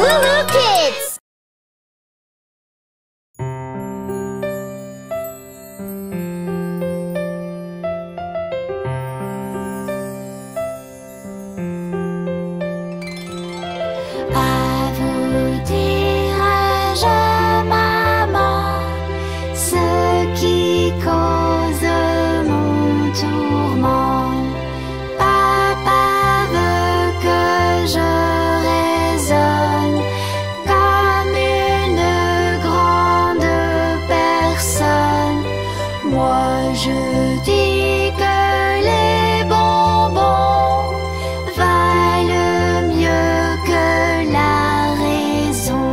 Woohoo Kids! À vous dirai-je, maman, ce qui cause mon tourment. Papa veut que je raisonne comme une grande personne. Moi je dis que les bonbons valent mieux que la raison.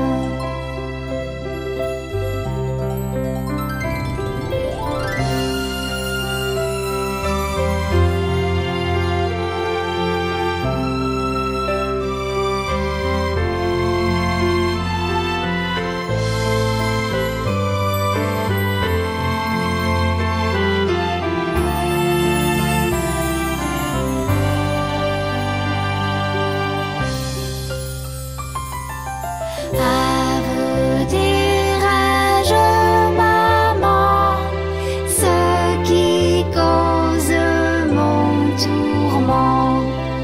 À vous dirai-je, maman, ce qui cause mon tourment.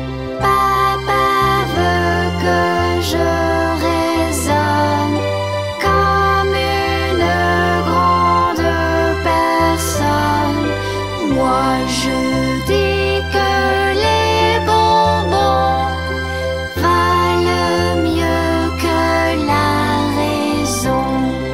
Papa veut que je raisonne comme une grande personne. Moi je dis que les bonbons valent mieux que la raison.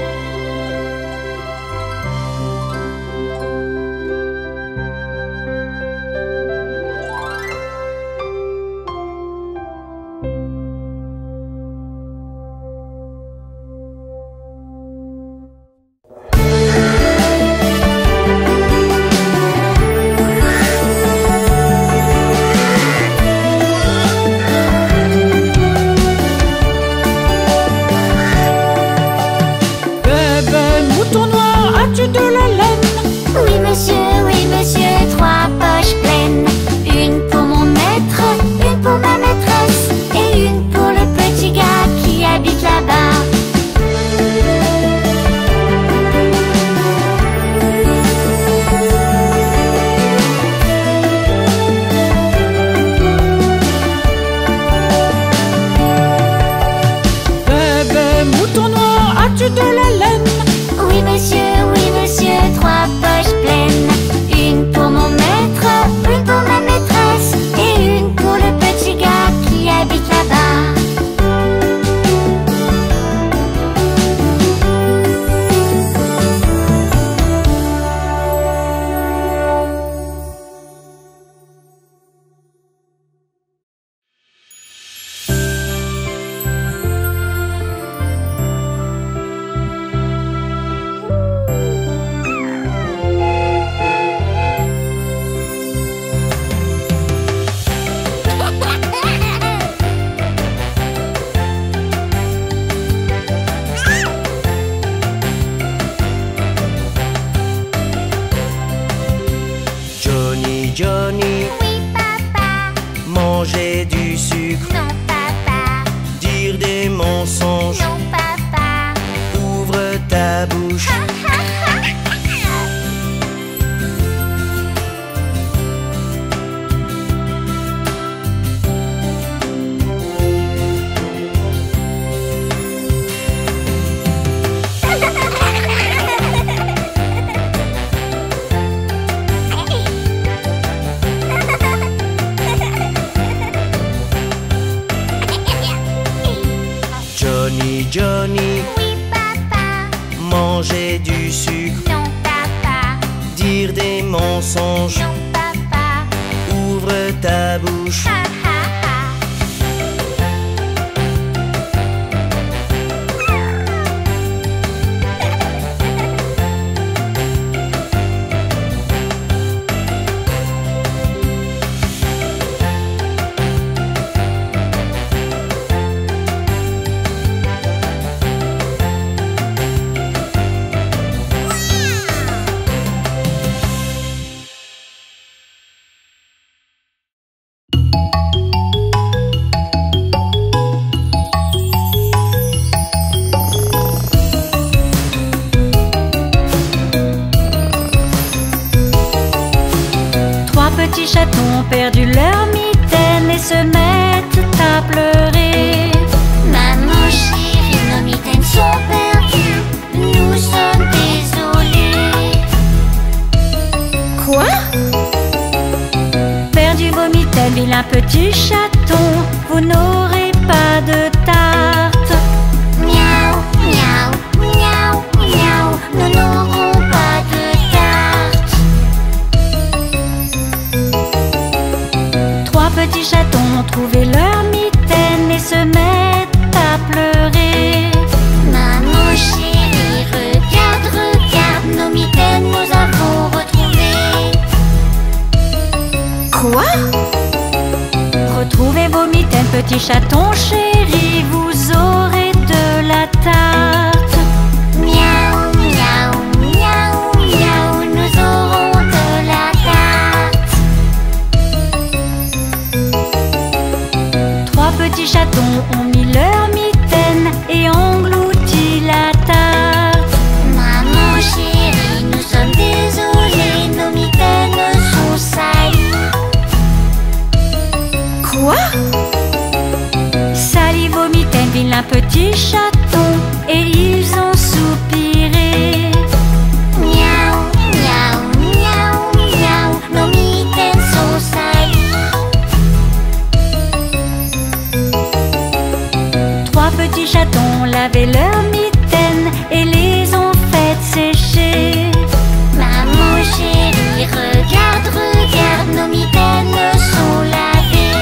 Bébé mouton noir, as-tu de la laine? Oui monsieur, 3 poches pleines. Une pour mon maître, une pour ma maîtresse, et une pour le petit gars qui habite là-bas. Bébé mouton noir, as-tu de la laine? Oui monsieur, 3 poches pleines. Une pour mon maître, une pour ma maîtresse, et une pour le petit gars qui habite là-bas. Johnny, Johnny, Oui papa, manger du sucre, non papa, dire des mensonges, non papa. ouvre ta bouche. Johnny, Johnny, Oui papa, manger du sucre, non papa, dire des mensonges, non papa. ouvre ta bouche. Ha ha ha. pleurer. Maman chérie, nos mitaines sont perdues, nous sommes désolés. Quoi? Perdu vos mitaines, vilain petit chaton, vous n'aurez pas de tarte. Miaou, miaou, miaou, miaou, nous n'aurons pas de tarte. Trois petits chatons ont trouvé leur mitaine et se mettent à pleurer. Maman chérie, regarde, regarde, nos mitaines nous avons retrouvées. Quoi? Retrouvez vos mitaines, petits chatons chéris, vous aurez de la tarte. Miaou, miaou, miaou, miaou, nous aurons de la tarte. Trois petits chatons ont mis leur mitaine et englouti la tarte. Maman chérie, nous sommes désolés, nos mitaines sont salies. Quoi? Salis vos mitaines, vilain petit chaton, et ils ont soupiré. Miaou, miaou, miaou, miaou, nos mitaines sont salies. Trois petits chatons ont lavé leurs mitaines et les ont faites sécher. Maman chérie, regarde, regarde, nos mitaines sont lavées.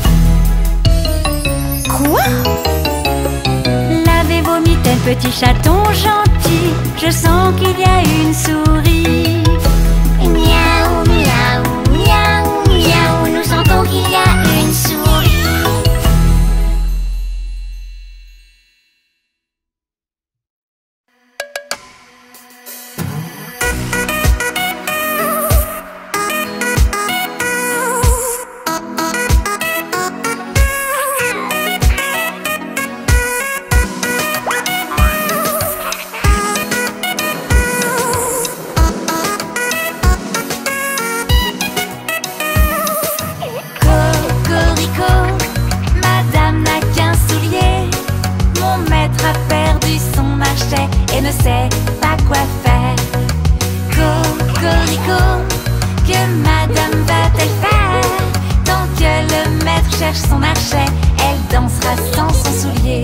Quoi? Lavez vos mitaines, petits chatons gentils, je sens qu'il y a une souris. Miaou, miaou, miaou, miaou, nous sentons qu'il y a une souris. Cocorico, madame n'a qu'un soulier. Mon maître a perdu son marché et ne sait pas quoi faire. Cocorico, que madame va-t-elle faire? Tant que le maître cherche son marché, elle dansera sans son soulier.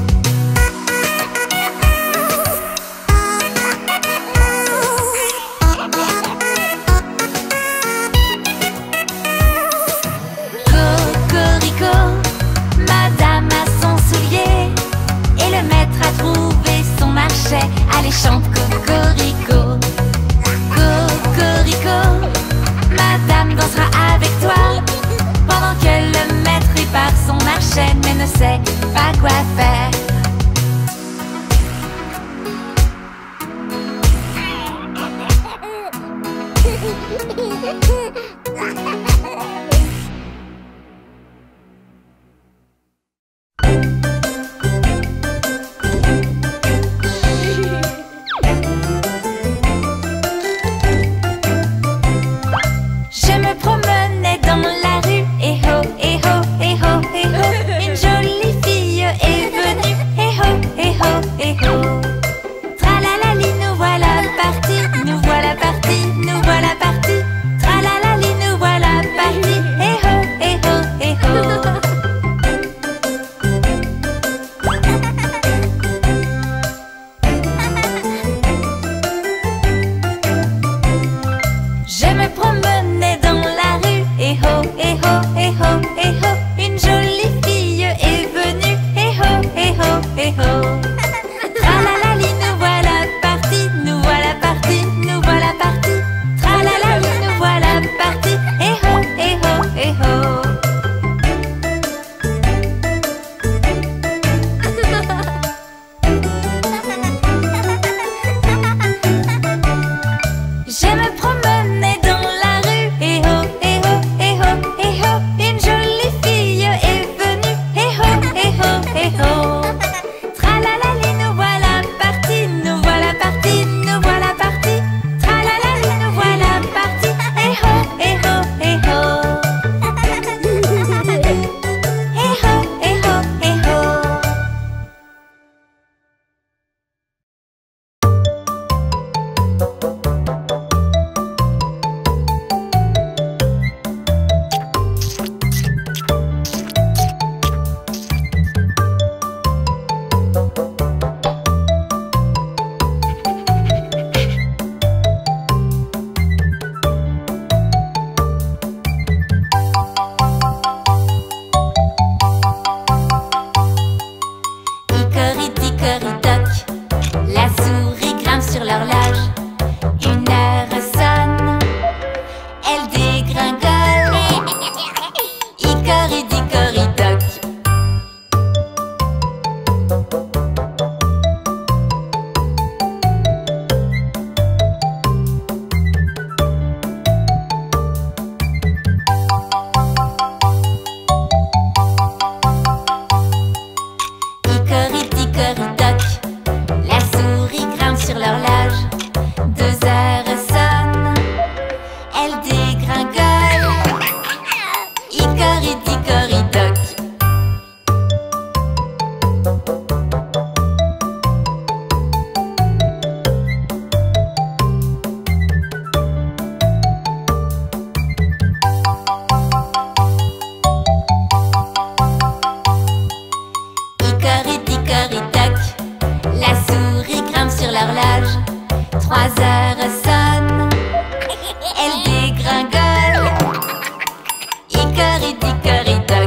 Cocorico, madame a son soulier et le maître a trouvé son marché. Allez, chante Cocorico. Cocorico, madame dansera avec toi pendant que le maître répare son marché mais ne sait pas quoi faire. Je me promenais dans la rue, et ho, et ho, et ho, et ho. Une jolie fille est venue hickory-dock. La souris grimpe sur l'horloge. 3 heures sonnent. Elle dégringole. Hickory-dickory-dock.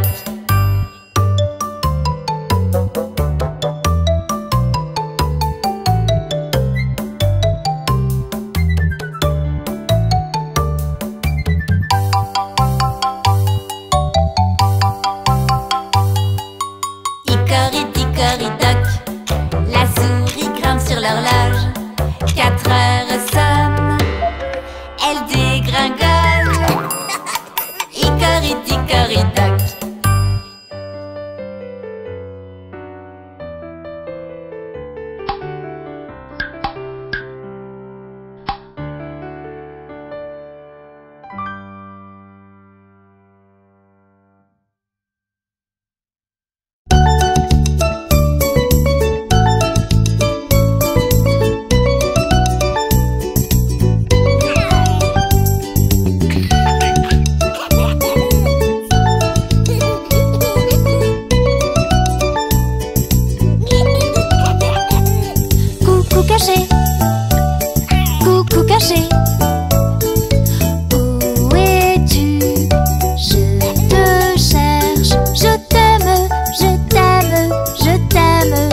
Hickory-dickory-dock. La souris grimpe sur l'horloge. 4 heures sonnent. Elle dégringole. Hickory-dickory-dock. Coucou caché, coucou caché. Où es-tu? Je te cherche. Je t'aime, je t'aime, je t'aime.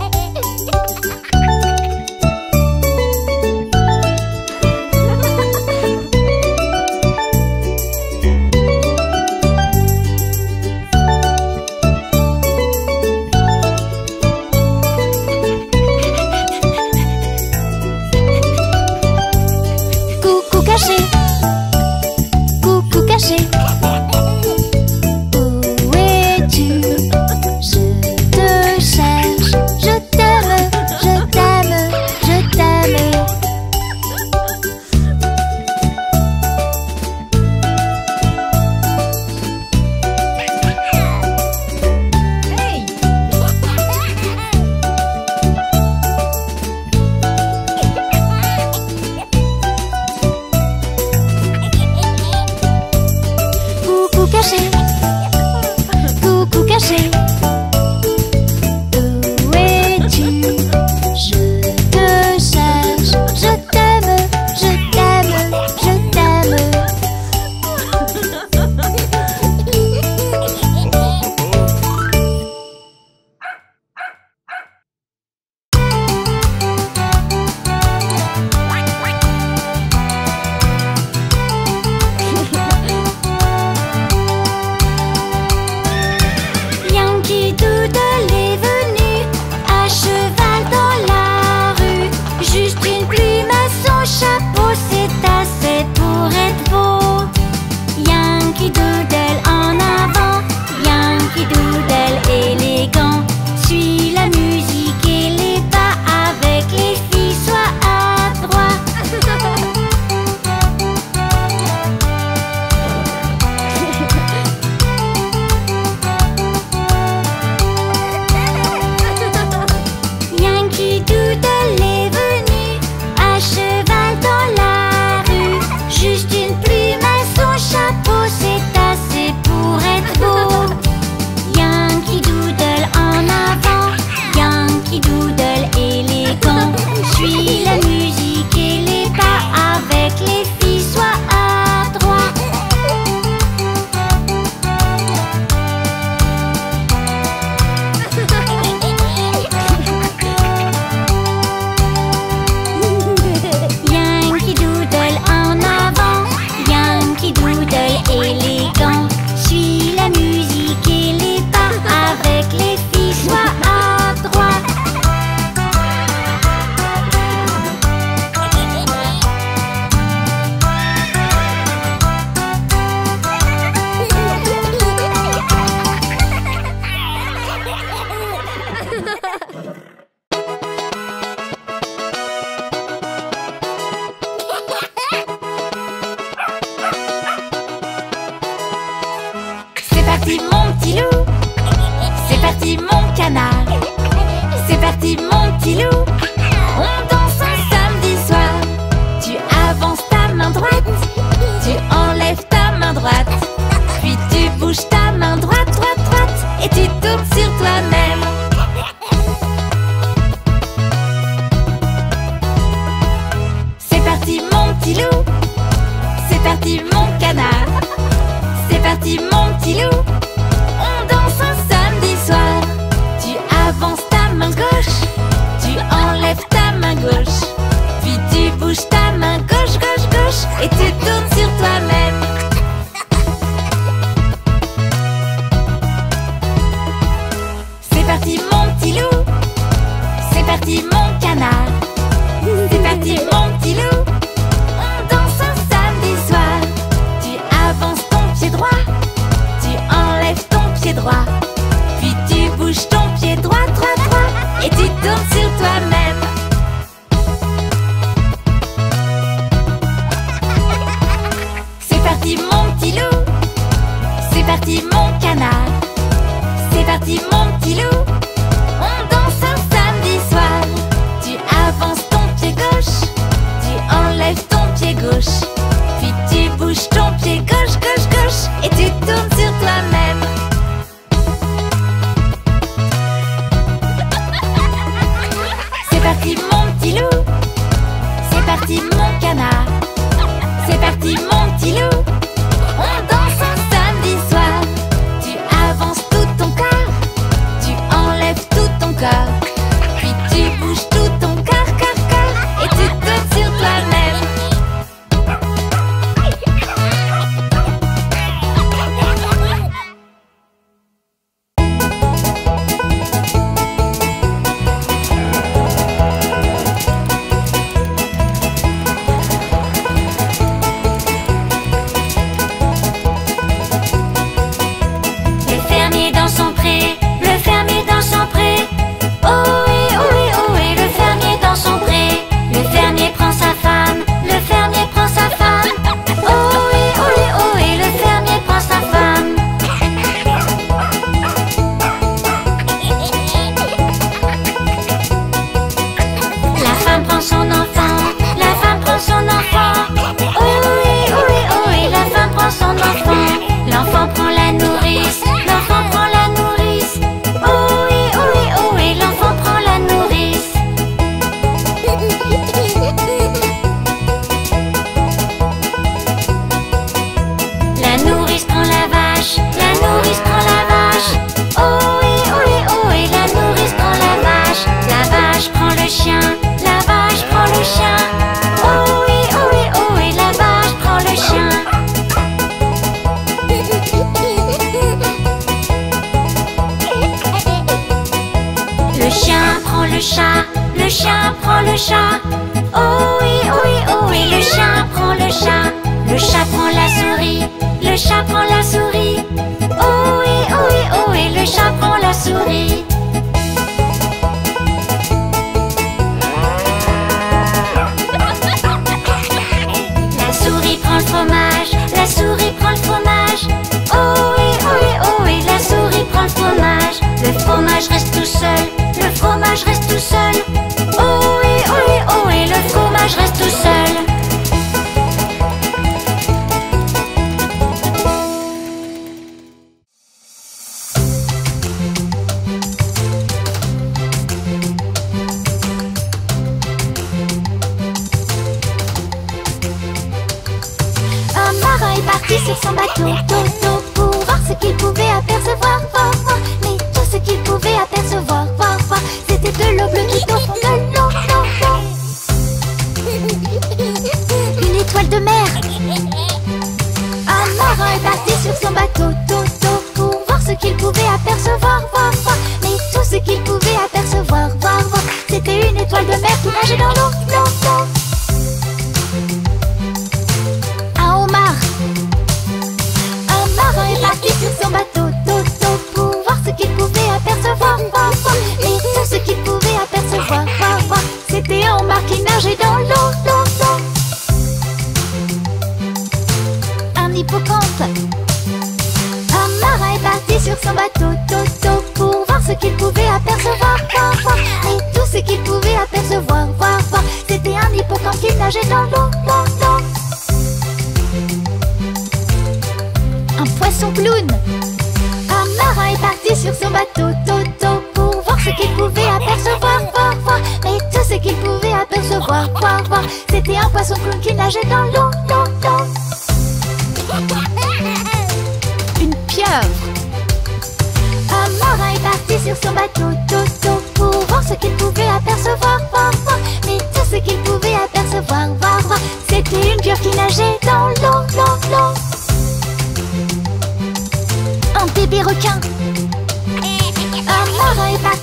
Coucou caché, coucou caché. Où es-tu? Je te cherche. Je t'aime, je t'aime, je t'aime. Coucou caché, coucou caché. Où es-tu? Je te cherche. Je t'aime, je t'aime, je t'aime. Yankee Doodle est venu à cheval dans la rue. Juste une plume à son chapeau, c'est assez pour être beau. Yankee Doodle en avant, Yankee Doodle élégant. Suis la musique et les pas avec les filles, sois adroit. Yankee Doodle est venu à cheval dans la rue. Juste une plume à son chapeau, c'est assez pour être beau. Yankee Doodle en avant, Yankee Doodle élégant. Suis la musique et les pas avec les filles, sois adroit. Yankee Doodle en avant, Yankee Doodle élégant. Suis la musique et les pas avec les filles, sois adroit. C'est parti mon petit loup, c'est parti mon canard, c'est parti mon petit loup. On danse un samedi soir. Tu avances ta main droite, tu enlèves ta main droite, puis tu bouges ta main droite, droite, droite, et tu tournes sur toi-même. parti mon petit loup, c'est parti mon canard, c'est parti mon petit loup. On danse un samedi soir. Tu avances ton pied droit, tu enlèves ton pied droit, puis tu bouges ton pied droit, droit, droit, et tu tournes sur toi-même. C'est parti mon petit loup, c'est parti mon canard, c'est parti mon petit loup. On danse un samedi soir. Tu avances ton pied gauche, tu enlèves ton pied gauche, puis tu bouges ton pied gauche, gauche, gauche, et tu tournes sur toi-même. C'est parti mon petit loup, c'est parti mon canard, c'est parti mon petit loup. On danse un samedi soir. Tu avances tout ton corps, tu enlèves tout ton corps, puis tu bouges tout ton corps, corps, corps, et tu tournes sur toi-même. Le fermier dans son pré, le fermier dans son pré. Ohé, ohé, ohé, le fermier dans son pré. Le fermier prend sa femme, le fermier prend sa femme. Ohé, ohé, ohé, le fermier prend sa femme. La femme prend son enfant, la femme prend son enfant. Ohé, ohé, ohé, la femme prend son enfant. L'enfant prend la nourrice, l'enfant prend la nourrice. Ohé, ohé, ohé, l'enfant prend la nourrice. La nourrice prend la vache, la nourrice prend la vache. Ohé, ohé, ohé, la nourrice prend la vache. La vache prend le chien, la vache prend le chien. Ohé, ohé, ohé, la vache prend le chien. Le chien prend le chat, le chien prend le chat. Ohé, ohé, ohé, le chien prend le chat. Le chat prend la souris, le chat prend la souris. Ohé, ohé, ohé, le chat prend la souris. La souris prend le fromage, la souris prend le fromage. Ohé, ohé, ohé, la souris prend le fromage. Le fromage reste tout seul, le fromage reste tout seul. Ohé, ohé, ohé, le fromage reste tout seul. Un marin est parti sur son bateau, toto, pour voir ce qu'il pouvait apercevoir, voir, voir. Mais tout ce qu'il pouvait apercevoir, voir, voir, c'était de l'eau bleue qui au fond de l'eau, l'eau, l'eau. Une étoile de mer. Un marin est parti sur son bateau, toto, pour voir ce qu'il pouvait apercevoir, voir, voir. Mais tout ce qu'il pouvait apercevoir, voir, voir, c'était une étoile de mer qui nageait dans l'eau, l'eau, l'eau. Un homard. Un marin est parti sur son bateau, toto, pour voir ce qu'il pouvait apercevoir, voir, voir. Mais tout ce qu'il pouvait apercevoir, voir, voir, c'était un homard qui nageait dans l'eau, l'eau, l'eau. Un hippocampe. Un marin est parti sur son bateau, toto, pour voir ce qu'il pouvait apercevoir, voir, voir. Mais tout ce qu'il pouvait apercevoir, voir, voir, c'était un hippocampe qui nageait dans l'eau, l'eau, l'eau. Un poisson clown. Un marin est parti sur son bateau, toto, pour voir ce qu'il pouvait apercevoir, voir, voir. Mais tout ce qu'il pouvait apercevoir, voir, voir, c'était un poisson clown qui nageait dans l'eau, l'eau, l'eau. Une pieuvre. Un marin est parti sur son bateau, toto, pour voir ce qu'il pouvait apercevoir, voir, voir. Mais tout ce qu'il pouvait apercevoir, voir, voir, c'était une pieuvre qui nageait dans l'eau, l'eau, l'eau. Un bébé requin. Un marin est parti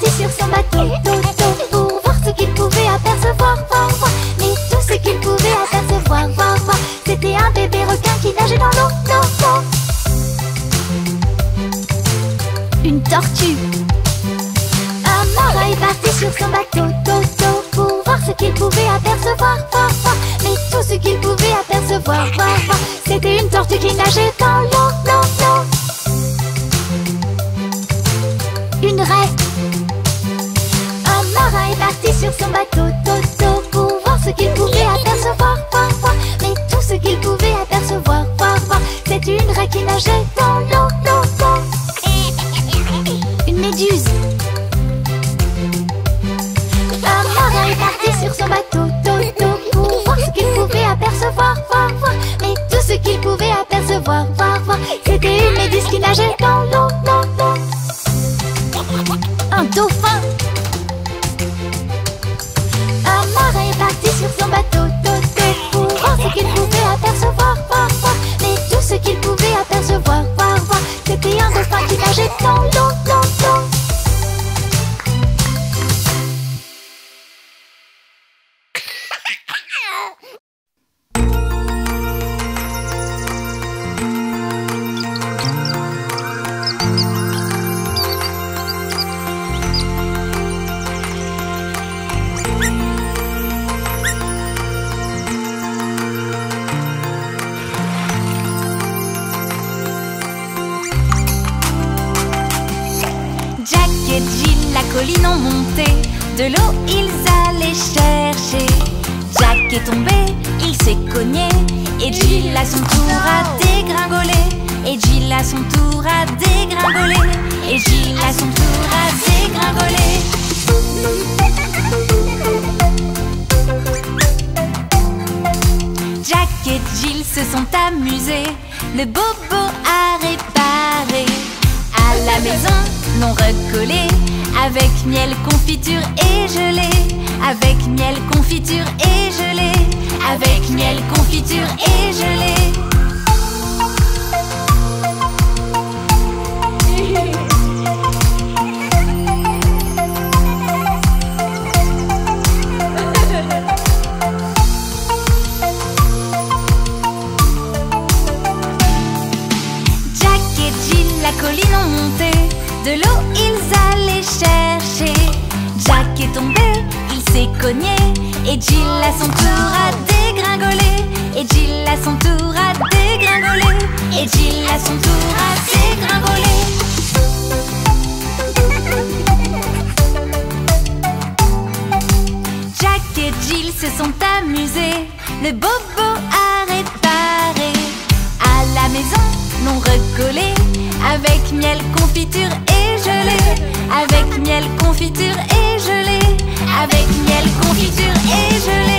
bateau, pour voir ce qu'il pouvait apercevoir, mais tout ce qu'il pouvait apercevoir, c'était un bébé requin qui nageait dans l'eau, Une tortue. Un marin est parti sur son bateau, pour voir ce qu'il pouvait apercevoir, mais tout ce qu'il pouvait apercevoir, c'était une tortue qui nageait dans l'eau, Une raie. Un marin est parti sur son bateau, pour voir ce qu'il pouvait apercevoir, mais tout ce qu'il pouvait apercevoir, c'était une raie qui nageait dans l'eau, Une méduse. Un marin est parti sur son bateau, pour voir ce qu'il pouvait apercevoir, mais tout ce qu'il pouvait apercevoir, c'était une méduse qui nageait dans l'eau, Un dauphin. Un marin est parti sur son bateau, pour voir ce qu'il pouvait apercevoir, mais tout ce qu'il pouvait apercevoir, c'était un dauphin qui nageait dans l'eau, Jack et Jill la colline ont monté, de l'eau ils allaient chercher. Jack est tombé, il s'est cogné, et Jill à son tour a dégringolé. Et Jill à son tour a dégringolé. Et Jill à son tour a dégringolé. Jack et Jill se sont amusés, le bobo a réparé. À la maison, l'on recollé, avec miel, confiture et gelée. Avec miel, confiture et gelée. Avec miel, confiture et gelée. Jack et Jill la colline ont monté, de l'eau ils allaient chercher. Jack est tombé, il s'est cogné, et Jill à son tour a dégringolé. Et Jill à son tour a dégringolé. Et Jill à son tour a dégringolé. Jack et Jill se sont amusés, le bobo a réparé. À la maison, l'on recollé, avec miel, confiture et gelée. Avec miel, confiture et gelée. Avec miel, confiture et gelée.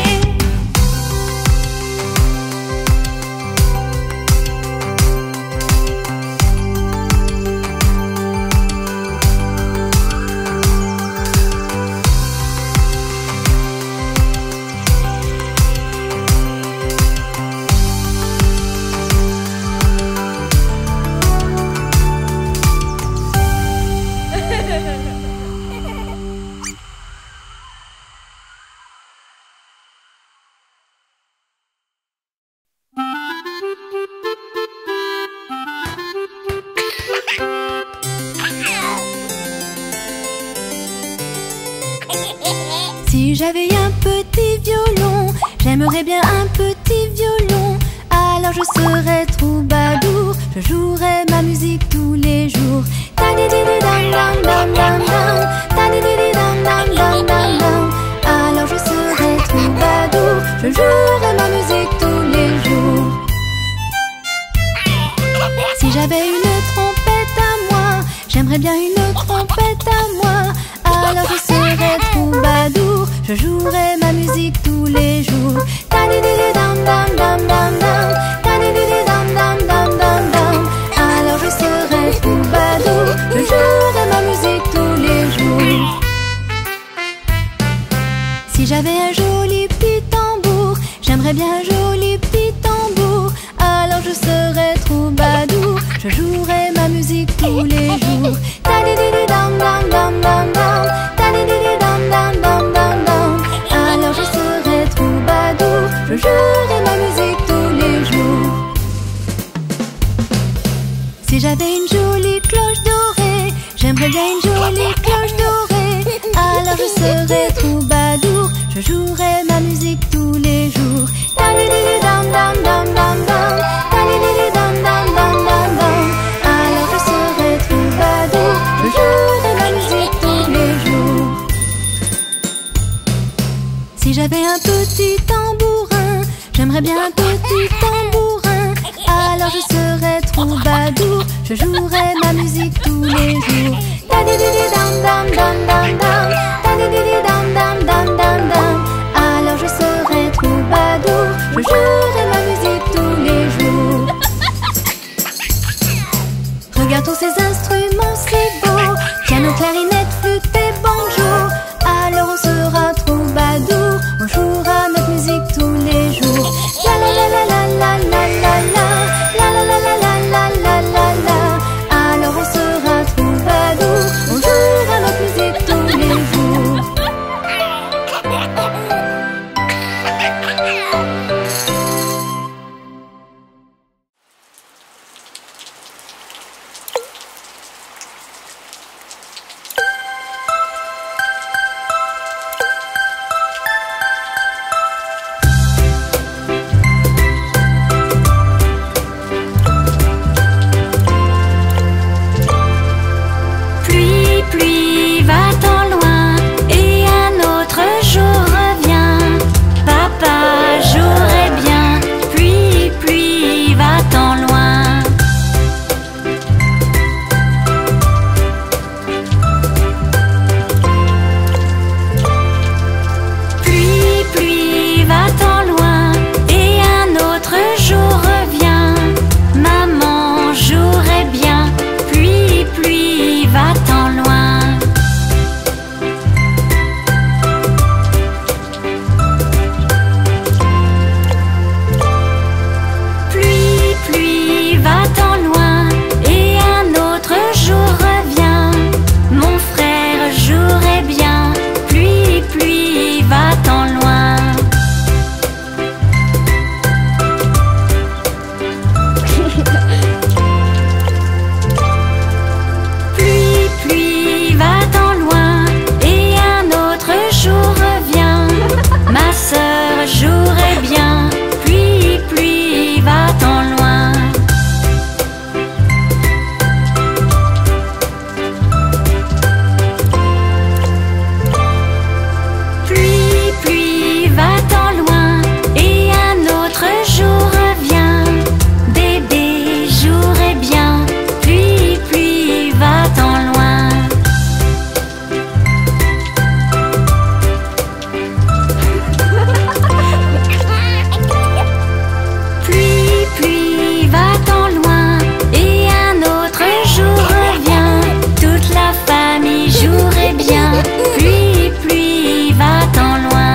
Si j'avais un petit violon, j'aimerais bien un petit violon. Alors je serais troubadour, je jouerais ma musique tous les jours. Ta-di-di-di-dam-dam-dam-dam-dam, ta-di-di-di-dam-dam-dam-dam. Alors je serais troubadour, je jouerais ma musique tous les jours. Si j'avais une trompette à moi, j'aimerais bien une trompette à moi. Alors je serais troubadour, je jouerai ma musique tous les jours. Ta-di-di-di-dam-dam-dam-dam-dam, ta-di-di-di-dam-dam-dam-dam-dam. Alors je serai troubadour, je jouerai ma musique tous les jours. Si j'avais un joli petit tambour, j'aimerais bien un joli petit tambour. Alors je serai troubadour, je jouerai ma musique tous les jours. Ta-di-di-di-dam-dam-dam-dam-dam, ta-di-di-di. j'avais un petit tambourin, j'aimerais bien un petit tambourin. Alors je serais troubadour, je jouerais ma musique tous les jours. Ta-di-di-di-dam-dam-dam-dam-dam, ta-di-di-di-dam-dam-dam-dam-dam. Alors je serais troubadour, je jouerai ma musique tous les jours. Regarde tous ces instruments, c'est beau, piano, clarinette, flûte et banjo. Alors on sera troubadour, on jouera notre musique tous les jours. La la la la la la la la la, la la la la la la la la la. Alors on sera troubadour, on jouera notre musique tous les jours. Pluie, va-t'en loin et un autre jour revient. Papa jouerait bien. Pluie, va-t'en loin. Pluie, va-t'en loin et un autre jour revient. Maman jouerait bien. Pluie, va-t'en loin. Pluie, va-t'en loin et un autre jour revient. Mon frère jouerait bien. Pluie, va-t'en loin. Pluie, va-t'en loin et un autre jour revient. Ma sœur jouerait bien. Pluie, va-t'en loin. Pluie, va-t'en loin et un autre jour revient. Bébé jouerait bien. Pluie, va-t'en loin. Pluie, va-t'en loin et un autre jour revient. Toute la famille jouerait bien. Pluie, va-t'en loin.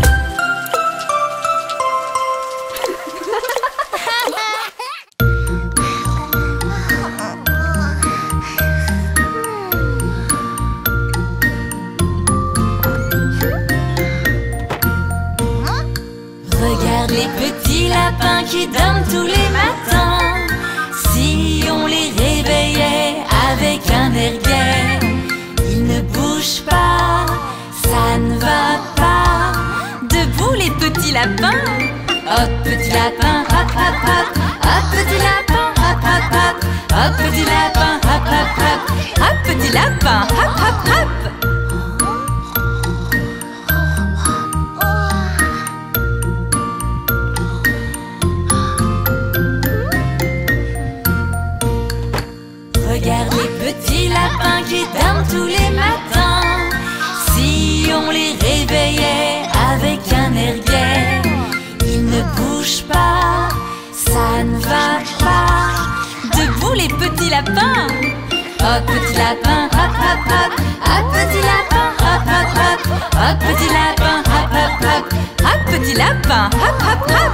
Regarde les petits lapins qui dorment tous les matins. Si on les réveillait avec un air gai, ils ne bougent pas, ça ne va pas. Debout les petits lapins. Hop petit lapin, hop hop hop. Hop petit lapin, hop hop hop. Hop petit lapin, hop hop hop. Hop petit lapin, hop hop hop. Regarde les petits lapins qui dorment tous les matins. Si on les réveillait avec un air gai, ils ne bougent pas, ça ne va pas. Debout les petits lapins. Hop petit lapin, hop hop hop. Hop petit lapin, hop hop hop. Hop petit lapin, hop hop hop. Hop petit lapin, hop hop hop.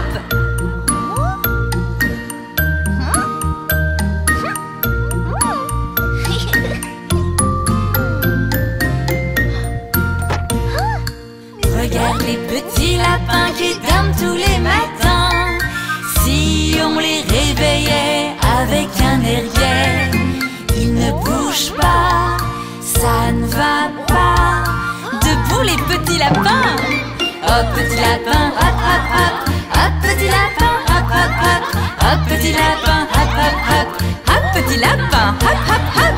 Regarde les petits lapins qui dorment tous les matins. Si on les réveillait avec un air gai, ils ne bougent pas, ça ne va pas. Debout les petits lapins. Hop petit lapin, hop hop hop. Hop petit lapin, hop hop hop. Hop petit lapin, hop hop hop. Hop petit lapin, hop hop hop.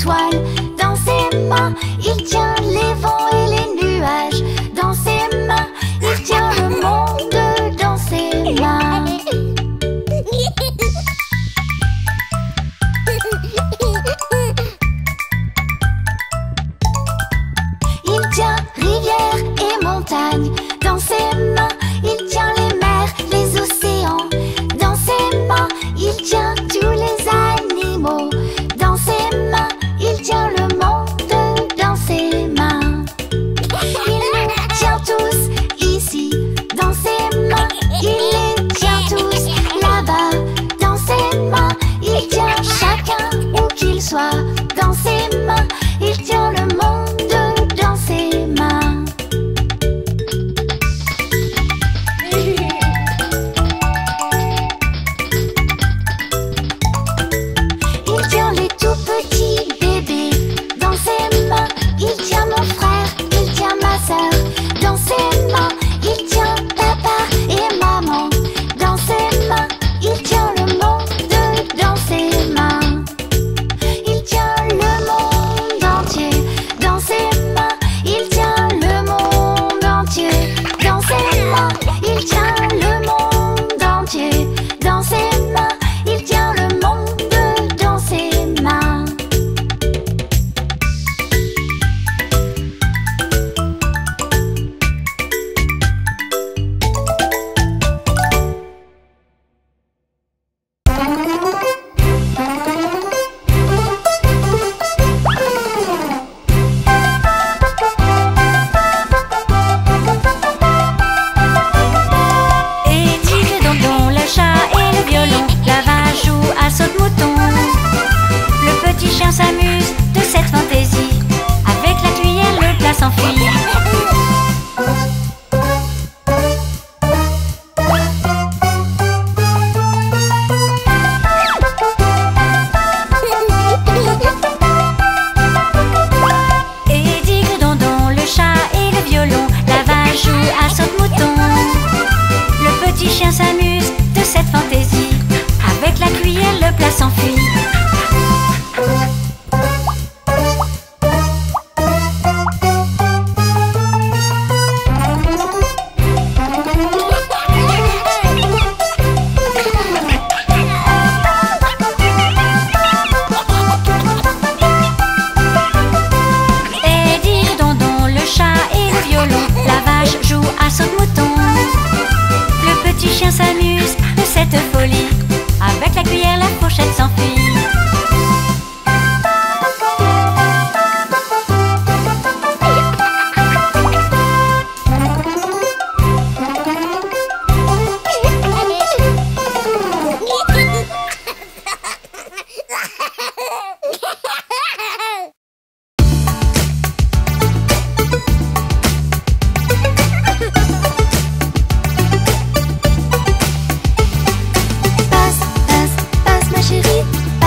étoiles dans ses mains. Il tient les vents et les nuages dans ses mains. Il tient le monde dans ses mains. Il tient rivières et montagnes dans ses mains. Il tient les mers, les océans dans ses mains. Il tient tous les animaux dans ses mains. Il tient le monde dans ses mains. Il nous tient tous ici dans ses mains. Il les tient tous là-bas dans ses mains. Il tient chacun où qu'il soit dans ses mains. Il tient le monde dans ses mains. Il tient les tout petits bébés dans ses mains. Il tient mon frère, il tient ma sœur dans ses mains. Il tient papa et maman dans ses mains. Il tient le monde dans ses mains. Il tient le monde entier dans ses mains. Il tient le monde entier dans ses mains. Il tient le monde entier dans ses mains. Il tient le monde dans ses mains. Et Tigre, Dondon, le chat et le violon, la vache joue à saute-mouton. Le petit chien s'amuse de cette fantaisie, avec la cuillère le plat s'enfuit. Et Tigre, Dondon, le chat et le violon, la vache joue à saute-mouton. Le petit chien s'amuse de cette fantaisie, avec la cuillère le plat s'enfuit. Et Tigre, Dondon, le chat et le violon, la vache joue à saute-mouton. Le petit chien s'amuse de cette folie, avec la cuillère la fourchette s'enfuit. Passe, passe, passe ma chérie.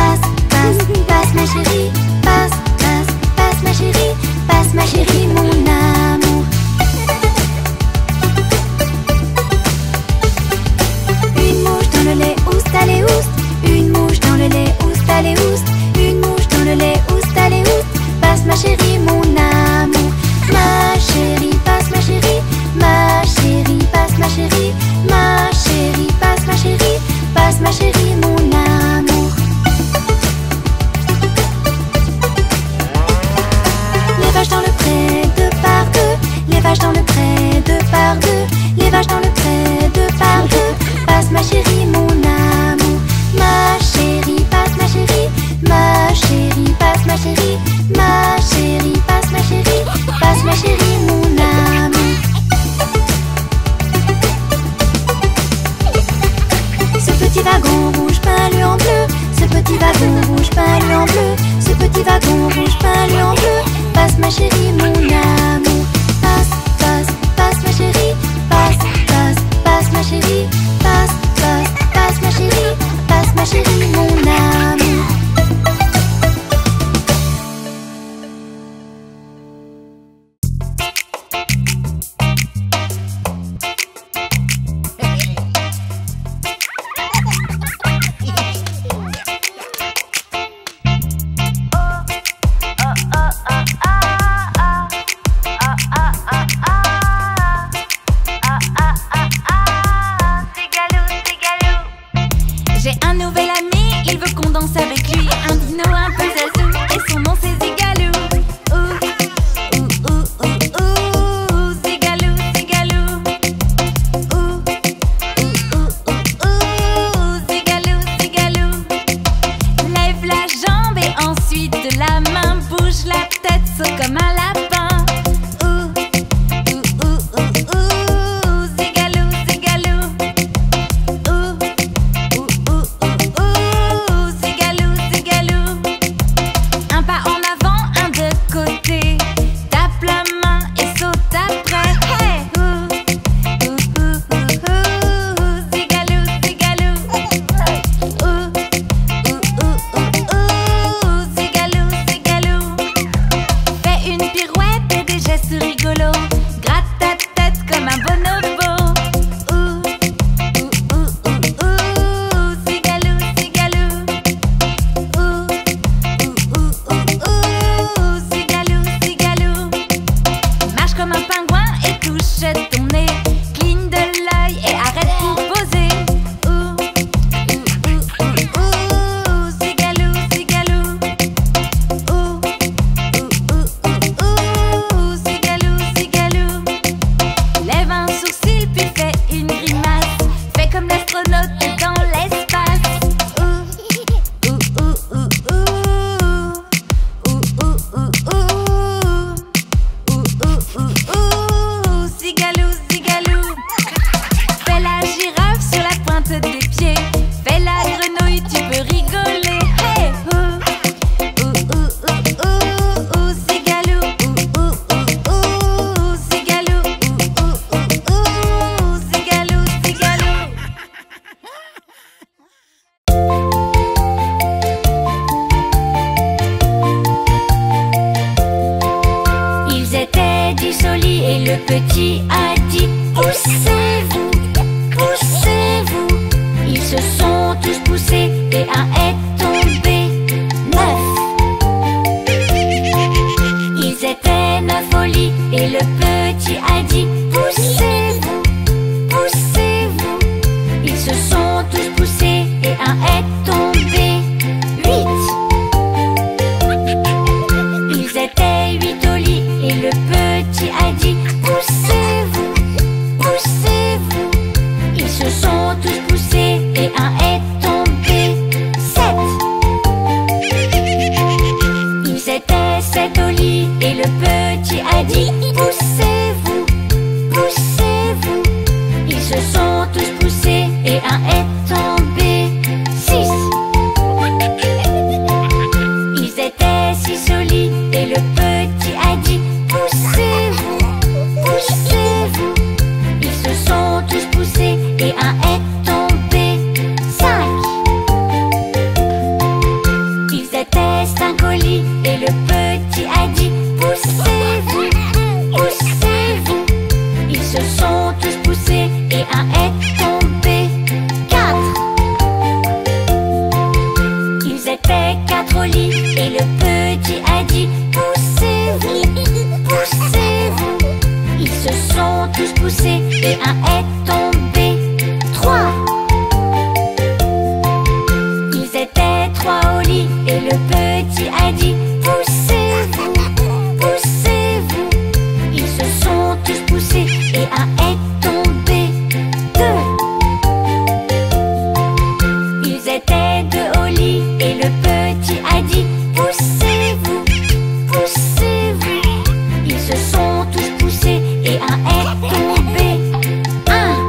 comme un lapin. Ouh, ouh, ouh, ouh, ouh, zigalou, zigalou. Ouh, ouh, ouh, ouh, ouh, zigalou, zigalou. Un pas en avant, un de côté. Tape la main et saute après. Hey, ouh, ouh, ouh, ouh, ouh, zigalou, zigalou. Ouh, ouh, ouh, ouh, ouh, zigalou, zigalou. Fais une pirouette et des gestes rigolos. Gratte ta tête comme un bonobo. Ouh, ouh, ouh, ouh, ouh, zigalou, zigalou. Ouh, ouh, ouh, ouh, ouh, zigalou, zigalou. Marche comme un pingouin et touche ton nez. Cligne de l'œil et arrête pour poser. Ouh, ouh, ouh, ouh, ouh, zigalou, zigalou. Ouh, ouh, ouh, ouh, ouh, zigalou, zigalou. Lève un sourcil puis fais une grimace. Fais comme l'astronaute dans l'espace. Ouh, ouh, ouh, ouh, ouh. Ouh, ouh, ouh, ouh. Ouh, ouh, ouh, ouh. Zigalou, zigalou. Fais la girafe sur la pointe des pieds. Fais la grenouille, tu peux rigoler. Hey, ouh, ouh, ouh, ouh, ouh, ouh, zigalou. Ouh, ouh, ouh, ouh, zigalou. Ouh, ouh, ouh, ouh, zigalou, zigalou. Ils étaient 10 au lit et le petit a dit: poussez-vous, poussez-vous. Ils se sont tous poussés et un est tombé. 9. Ils étaient 9 au lit et le petit a dit: poussez-vous, poussez-vous. Ils se sont tous poussés et un est tombé. 8. Ils étaient 8 au lit et le petit a dit: poussez-vous, poussez-vous. Ils se sont tous poussés et un est tombé. 7. Ils étaient 7 au lit et le petit a dit: poussez-vous, poussez-vous. Ils se sont tous poussés et un est tombé. 6. Ils étaient 6 au lit et le petit a dit: poussez-vous, poussez-vous. Ils se sont tous poussés et un est tombé. 5. Ils étaient 5 au lit et le petit a dit: poussez-vous, poussez-vous. Ils se sont tous poussés et un est tombé. 4. Ils étaient 4 au lit et le petit a dit: poussez-vous, poussez-vous. Ils se sont tous poussés et un est tombé. 3. Ils étaient 3 au lit et le petit a dit: poussez-vous, poussez-vous. Ils se sont tous poussés et un est tombé. 2. Ils étaient 2 au lit et le petit a dit: poussez-vous, poussez-vous. Ils se sont tous poussés et un est tombé. 1.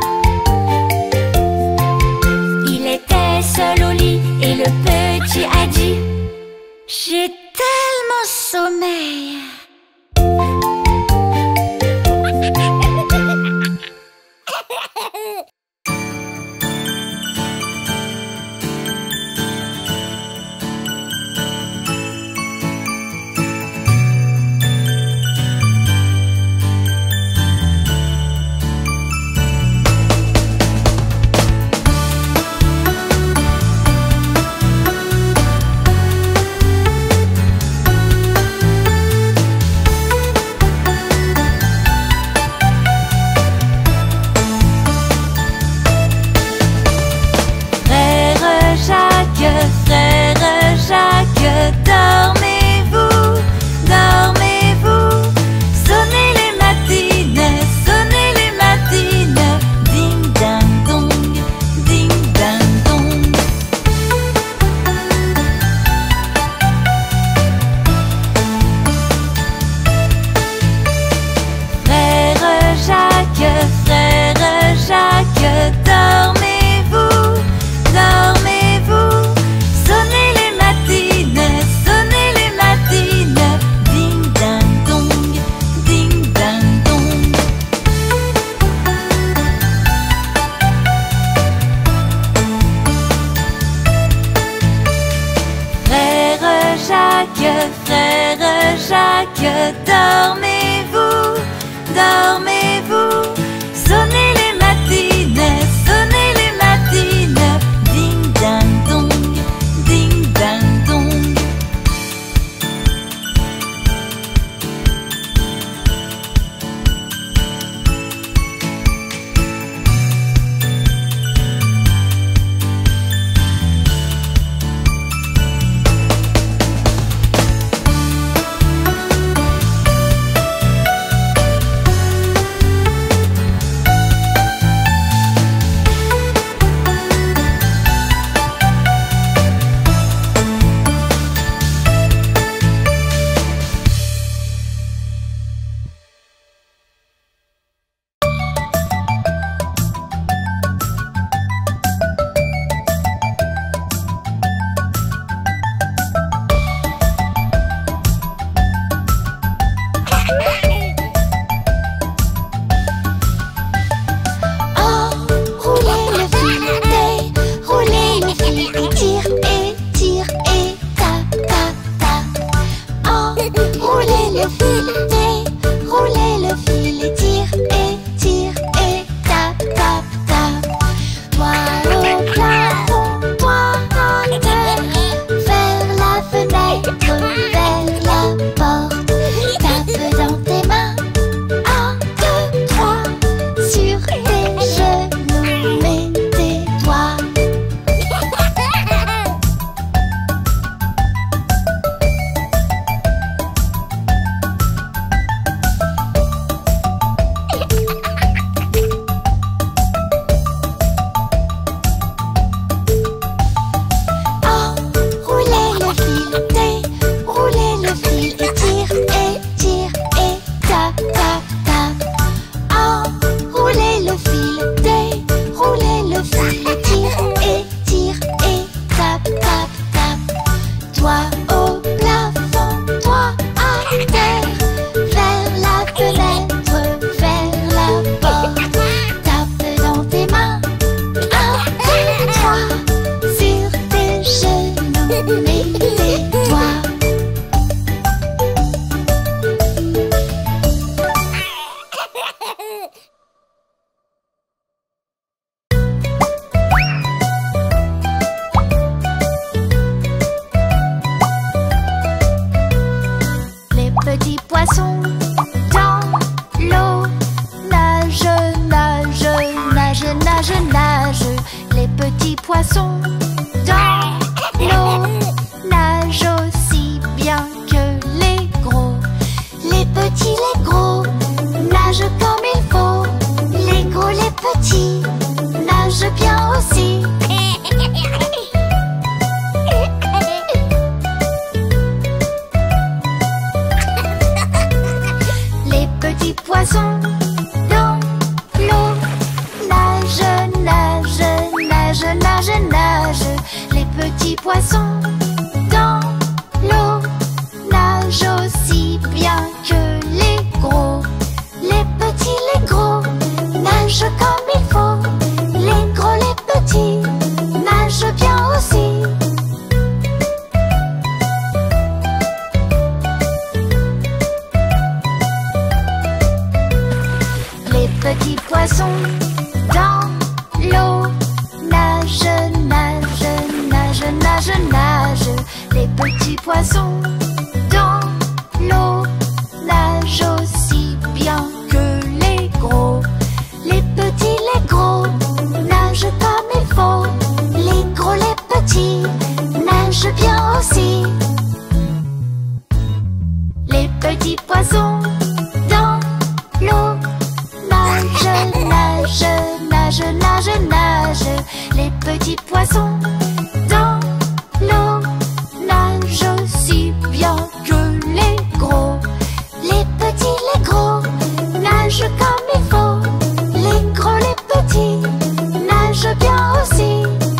le fil, déroulez le fil et tire et tape, tape, tape. Toi au plafond, toi à terre, vers la fenêtre, vers la porte. Tape dans tes mains, 1, 2, 3, sur tes genoux, mets tes doigts. Enroulez le fil, déroulez le fil et tire et tape, tape, tape. Enroulez le fil, déroulez le fil et tire et tape, tape, tape. Toi au plafond, toi à terre, vers la fenêtre, vers la porte. Tape dans tes mains, 1, 2, 3, sur tes genoux, mets tes doigts. Les petits poissons dans l'eau nagent, nagent, nagent, nagent, nagent. Les petits poissons dans l'eau nagent aussi bien que les gros. Les petits, les gros nagent comme il faut. Les gros, les petits nagent bien aussi. Les petits poissons dans l'eau nagent, nagent, nagent, nagent, nagent. Les petits poissons dans l'eau nagent aussi bien que les gros. Les petits, les gros nagent comme il faut. Les gros, les petits nagent bien aussi. Les petits poissons dans l'eau nagent, nagent, nagent, nagent, nagent. Les petits poissons dans l'eau nagent aussi bien que les gros. Les petits, les gros nagent comme il faut. Les gros, les petits nagent bien aussi. Les petits poissons dans l'eau nagent, nagent, nagent, nagent, nagent. Les petits poissons dans l'eau nagent aussi bien que les gros. Les petits, les gros nagent comme il faut. Les gros, les petits nagent bien aussi.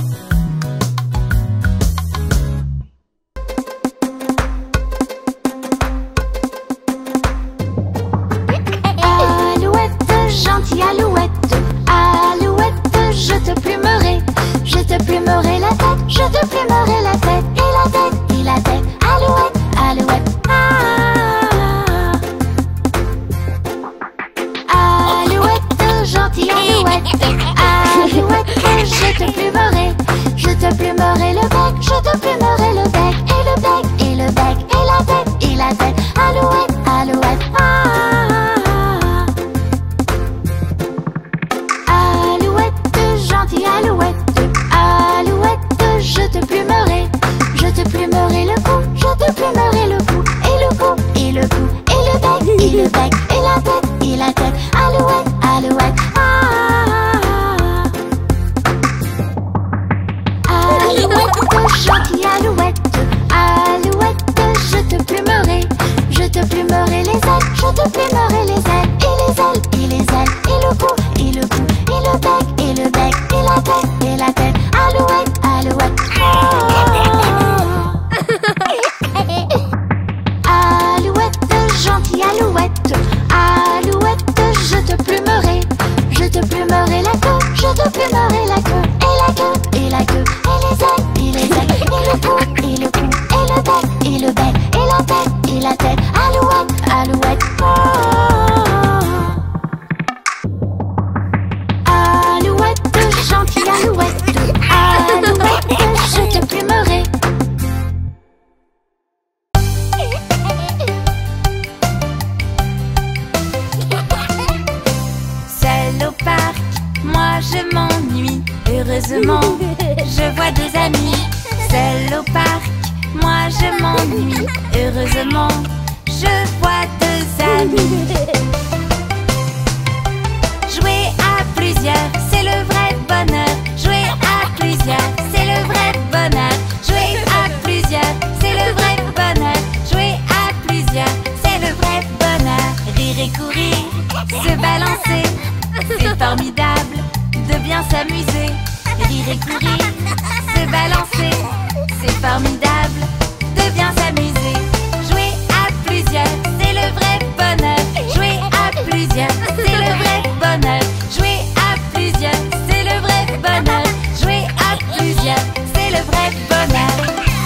Alouette, gentille alouette, alouette, je te plumerai. Je te plumerai la tête, je te plumerai la tête. Et la tête, et la tête, alouette, alouette. Alouette, gentille alouette, alouette, je te plumerai. Je te plumerai le bec, je te plumerai le bec. Et le bec, et le bec, et la tête, et la tête. Alouette, alouette, Alouette, gentille alouette, alouette, je te plumerai. Je te plumerai le cou, je te plumerai le cou. Et le cou, et le cou, et le bec, et le bec, et la tête, et la tête. Alouette, alouette, Alouette, gentille alouette, alouette, je te plumerai. Je te plumerai les ailes, je te plumerai les ailes. Et les ailes, et les ailes, et le cou, et le cou, et le bec, et le bec, et la tête, et la tête. Alouette, alouette, Alouette, gentille alouette, alouette, je te plumerai. Je te plumerai la queue, je te plumerai la queue. Et la queue, et la queue, et les ailes, et les ailes. Et le cou, et le cou, et le bec, et le bec, et la tête, et la tête. Alouette, Heureusement, je vois deux amis. Seul au parc, moi je m'ennuie. Heureusement, je vois deux amis. Jouer à plusieurs, c'est le vrai bonheur. Jouer à plusieurs, c'est le vrai bonheur. Jouer à plusieurs, c'est le vrai bonheur. Jouer à plusieurs, c'est le vrai bonheur. Rire et courir, se balancer, c'est formidable de bien s'amuser. Rire et courir, se balancer, c'est formidable de bien s'amuser. Jouer à plusieurs, c'est le vrai bonheur. Jouer à plusieurs, c'est le vrai bonheur. Jouer à plusieurs, c'est le vrai bonheur. Jouer à plusieurs, c'est le vrai bonheur.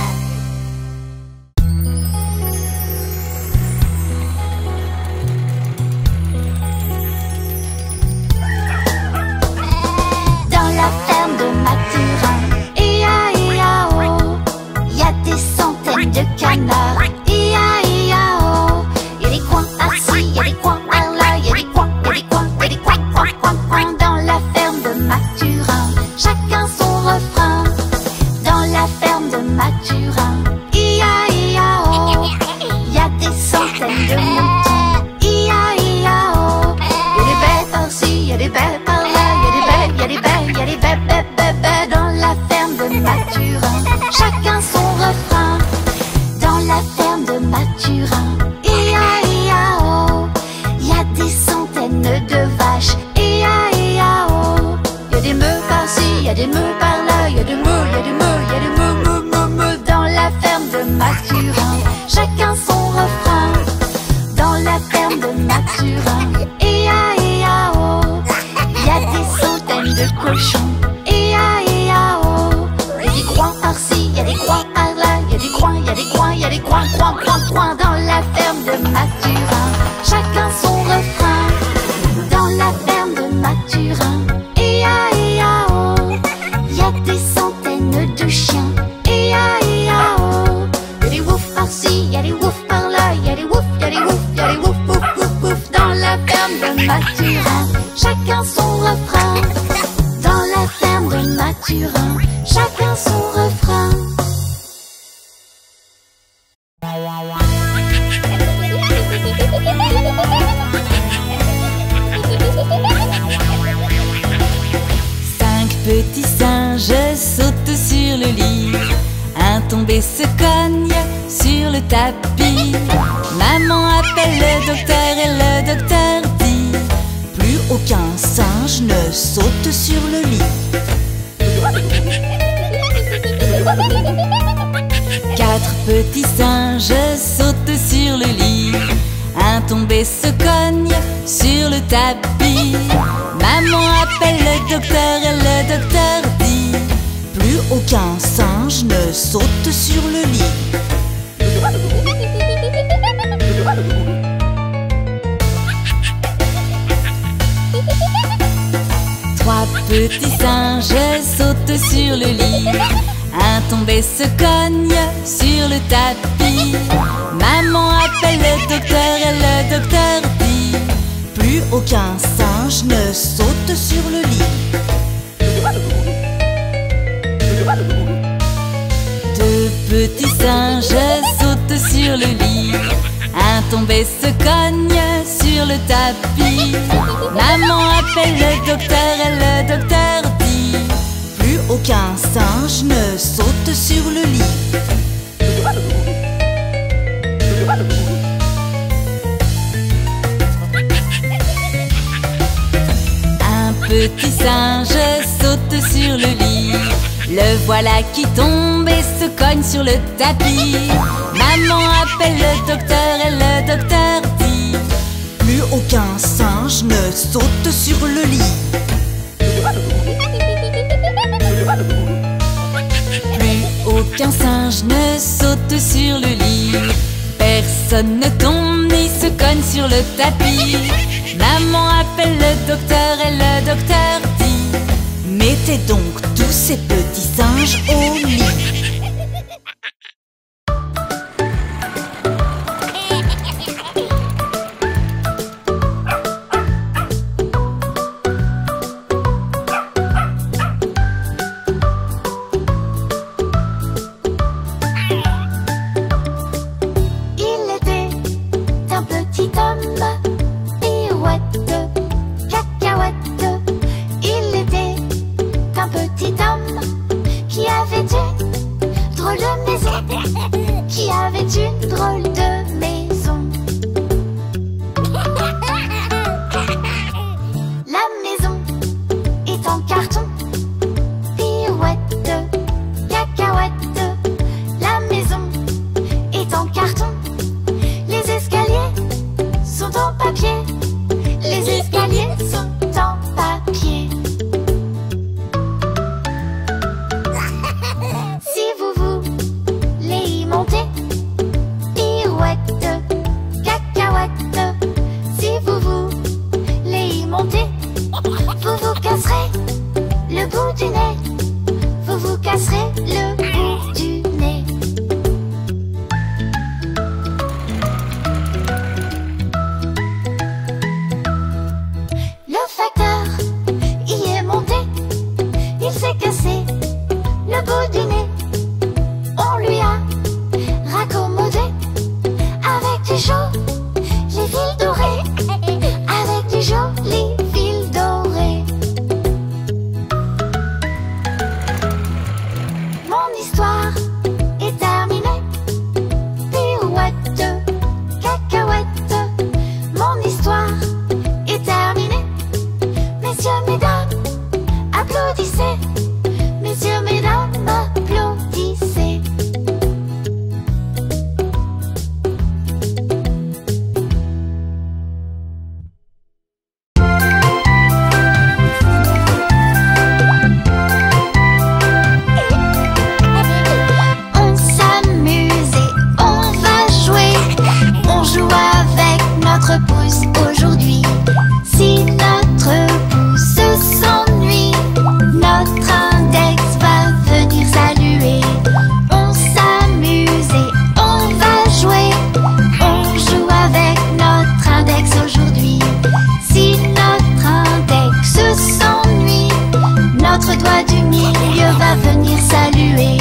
Dans la ferme de Mathurin, ia-ia-o, y a des centaines de canards, ia-ia-o. Y a des coins par-ci, y a des coins par-là, y a des coins, y a des coins, y a des coins, coins, coins, coins. Dans la ferme de Mathurin, chacun son refrain. Dans la ferme de Mathurin, ia-ia-o, y a des centaines de moutons, ia-ia-o. Y a des bêtes par-ci, y a des bêtes par-là, y a des bêtes, y a des bêtes, y a des bêtes, bêtes, bêtes, bêtes. Dans la ferme de Mathurin, chacun son refrain. Dans la ferme de Mathurin, ia-ia-o, y a des centaines de vaches, ia-ia-o. Y a des meux par-ci, y a des meux par-là, y a des meux, y a des meux, y a des meux, meux, meux, meux. Dans la ferme de Mathurin, chacun son refrain. Dans la ferme de Mathurin, ia-ia-o, y a des centaines de cochons, ia-ia-o. Y a des coins par-ci, y a des coins par-là, y a des coins, y a des coins, y a des coins, coins, coins, coins. Dans la ferme de Mathurin, chacun son refrain. Dans la ferme de Mathurin, ia-ia-o, y a des centaines de chiens, ia-ia-o. Y a des woufs par-ci, y a des woufs par-là, y a des woufs, y a des woufs, y a des woufs, wouf, wouf, wouf. Dans la ferme de Mathurin, chacun son refrain. Dans la ferme de Mathurin, chacun son refrain. Cinq petits singes sautent sur le lit. Un tombé se cogne sur le tapis. Maman appelle le docteur et le docteur dit: plus aucun singe ne saute sur le lit. Quatre petits singes sautent sur le lit. Un tombé se cogne sur le tapis. Maman appelle le docteur et le docteur dit: plus aucun singe ne saute sur le lit. Trois petits singes sautent sur le lit. Un tombé se cogne sur le tapis. Maman appelle le docteur et le docteur dit: plus aucun singe ne saute sur le lit. Deux petits singes sautent sur le lit. Un tombé se cogne sur le tapis. Maman appelle le docteur et le docteur dit: plus aucun singe ne saute sur le lit. Un petit singe saute sur le lit. Le voilà qui tombe et se cogne sur le tapis. Maman appelle le docteur et le docteur dit: plus aucun singe ne saute sur le lit. Plus aucun singe ne saute sur le lit. Personne ne tombe ni se cogne sur le tapis. Maman appelle le docteur et le docteur dit: mettez donc tous ces petits singes au lit. petit homme, pirouette, cacahuète. Il était un petit homme qui avait une drôle de maison, qui avait une drôle de maison. La maison est en carton, pirouette, cacahuète. La maison est en carton. Les escaliers sont en papier. Les escaliers sont en papier. Si vous voulez y monter, pirouette, cacahuète. Si vous voulez y monter, vous vous casserez le bout du nez. Vous vous casserez le bout du nez. Le facteur y est monté. Il s'est cassé le bout du nez. On lui a raccommodé avec du joli fil doré. Avec du joli fil doré. Mon histoire est terminée. Pirouette, cacahuète. Mon histoire est terminée. Messieurs, mesdames, applaudissez. Messieurs, mesdames, applaudissez. On s'amuse et on va jouer. On joue avec notre pouce aujourd'hui. Si notre pouce s'ennuie, notre index va venir saluer. On s'amuse et on va jouer. On joue avec notre index aujourd'hui. Si notre index s'ennuie, notre doigt du milieu va venir saluer.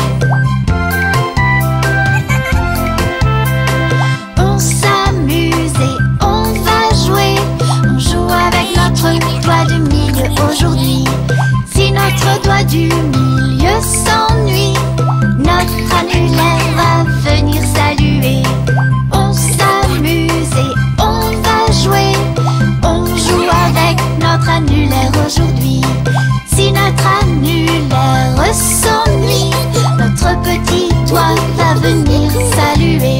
On s'amuse et on va jouer. On joue avec notre doigt du milieu aujourd'hui. Si notre doigt du milieu s'ennuie, notre annulaire va venir saluer. On s'amuse et on va jouer. On joue avec notre annulaire aujourd'hui. Si notre annulaire s'ennuie, notre petit doigt va venir saluer.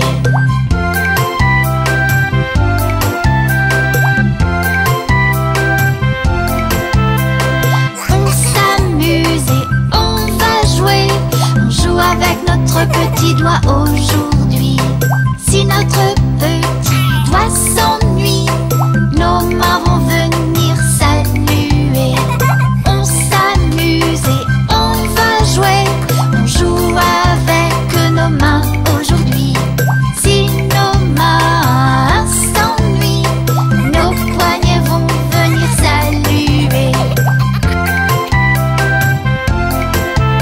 On s'amuse et on va jouer. On joue avec notre petit doigt aujourd'hui. Si notre petit doigt s'ennuie, nos mains vont venir saluer. On s'amuse et on va jouer. On joue avec nos mains aujourd'hui. Si nos mains s'ennuient, nos poignets vont venir saluer.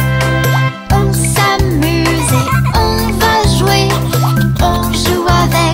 On s'amuse et on va jouer. On joue avec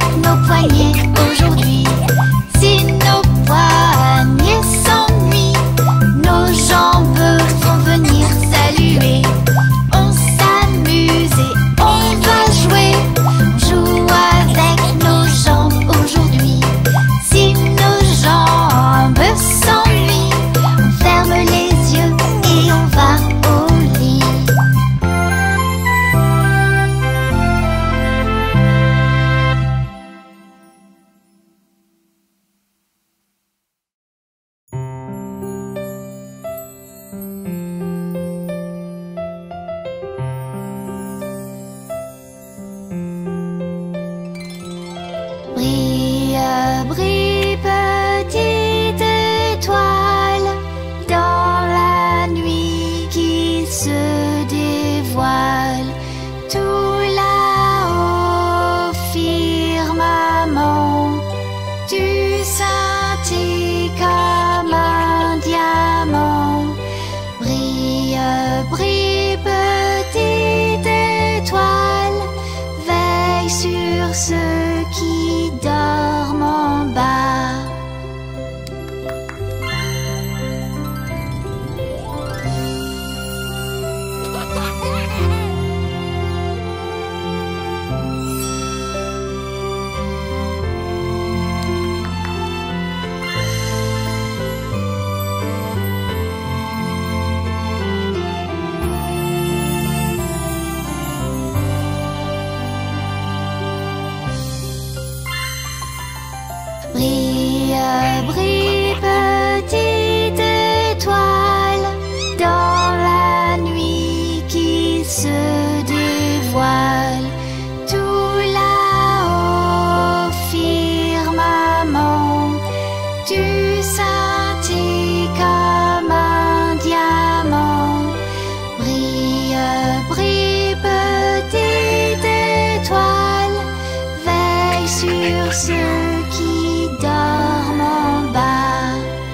Brille, brille, petite étoile, dans la nuit qui se dévoile. Tout là-haut, firmament, tu scintilles comme un diamant. Brille, brille, petite étoile, veille sur ceux qui dorment en bas.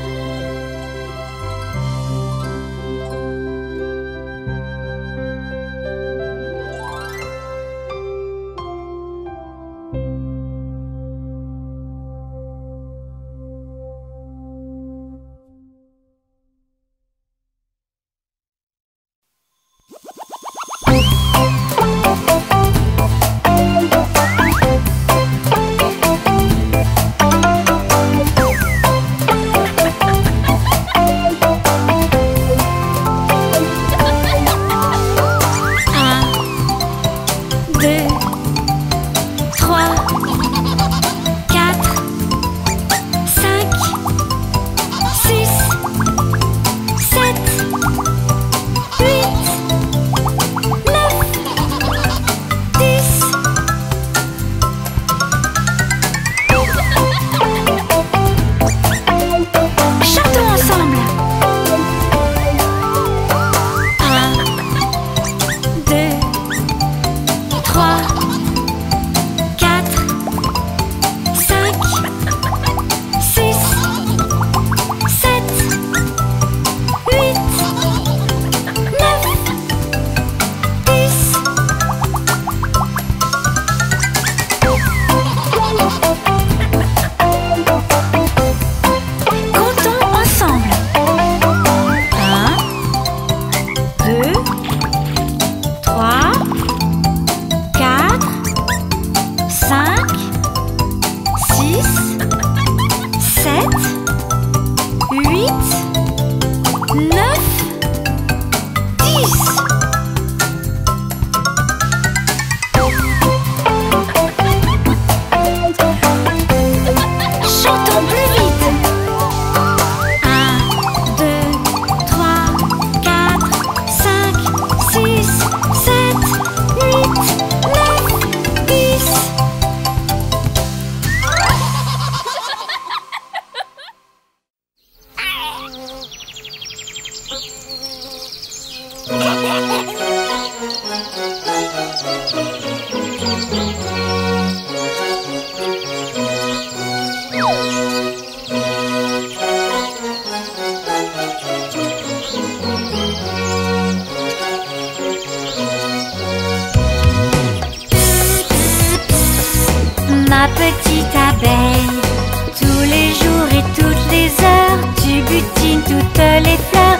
Ma petite abeille, tous les jours et toutes les heures, tu butines toutes les fleurs.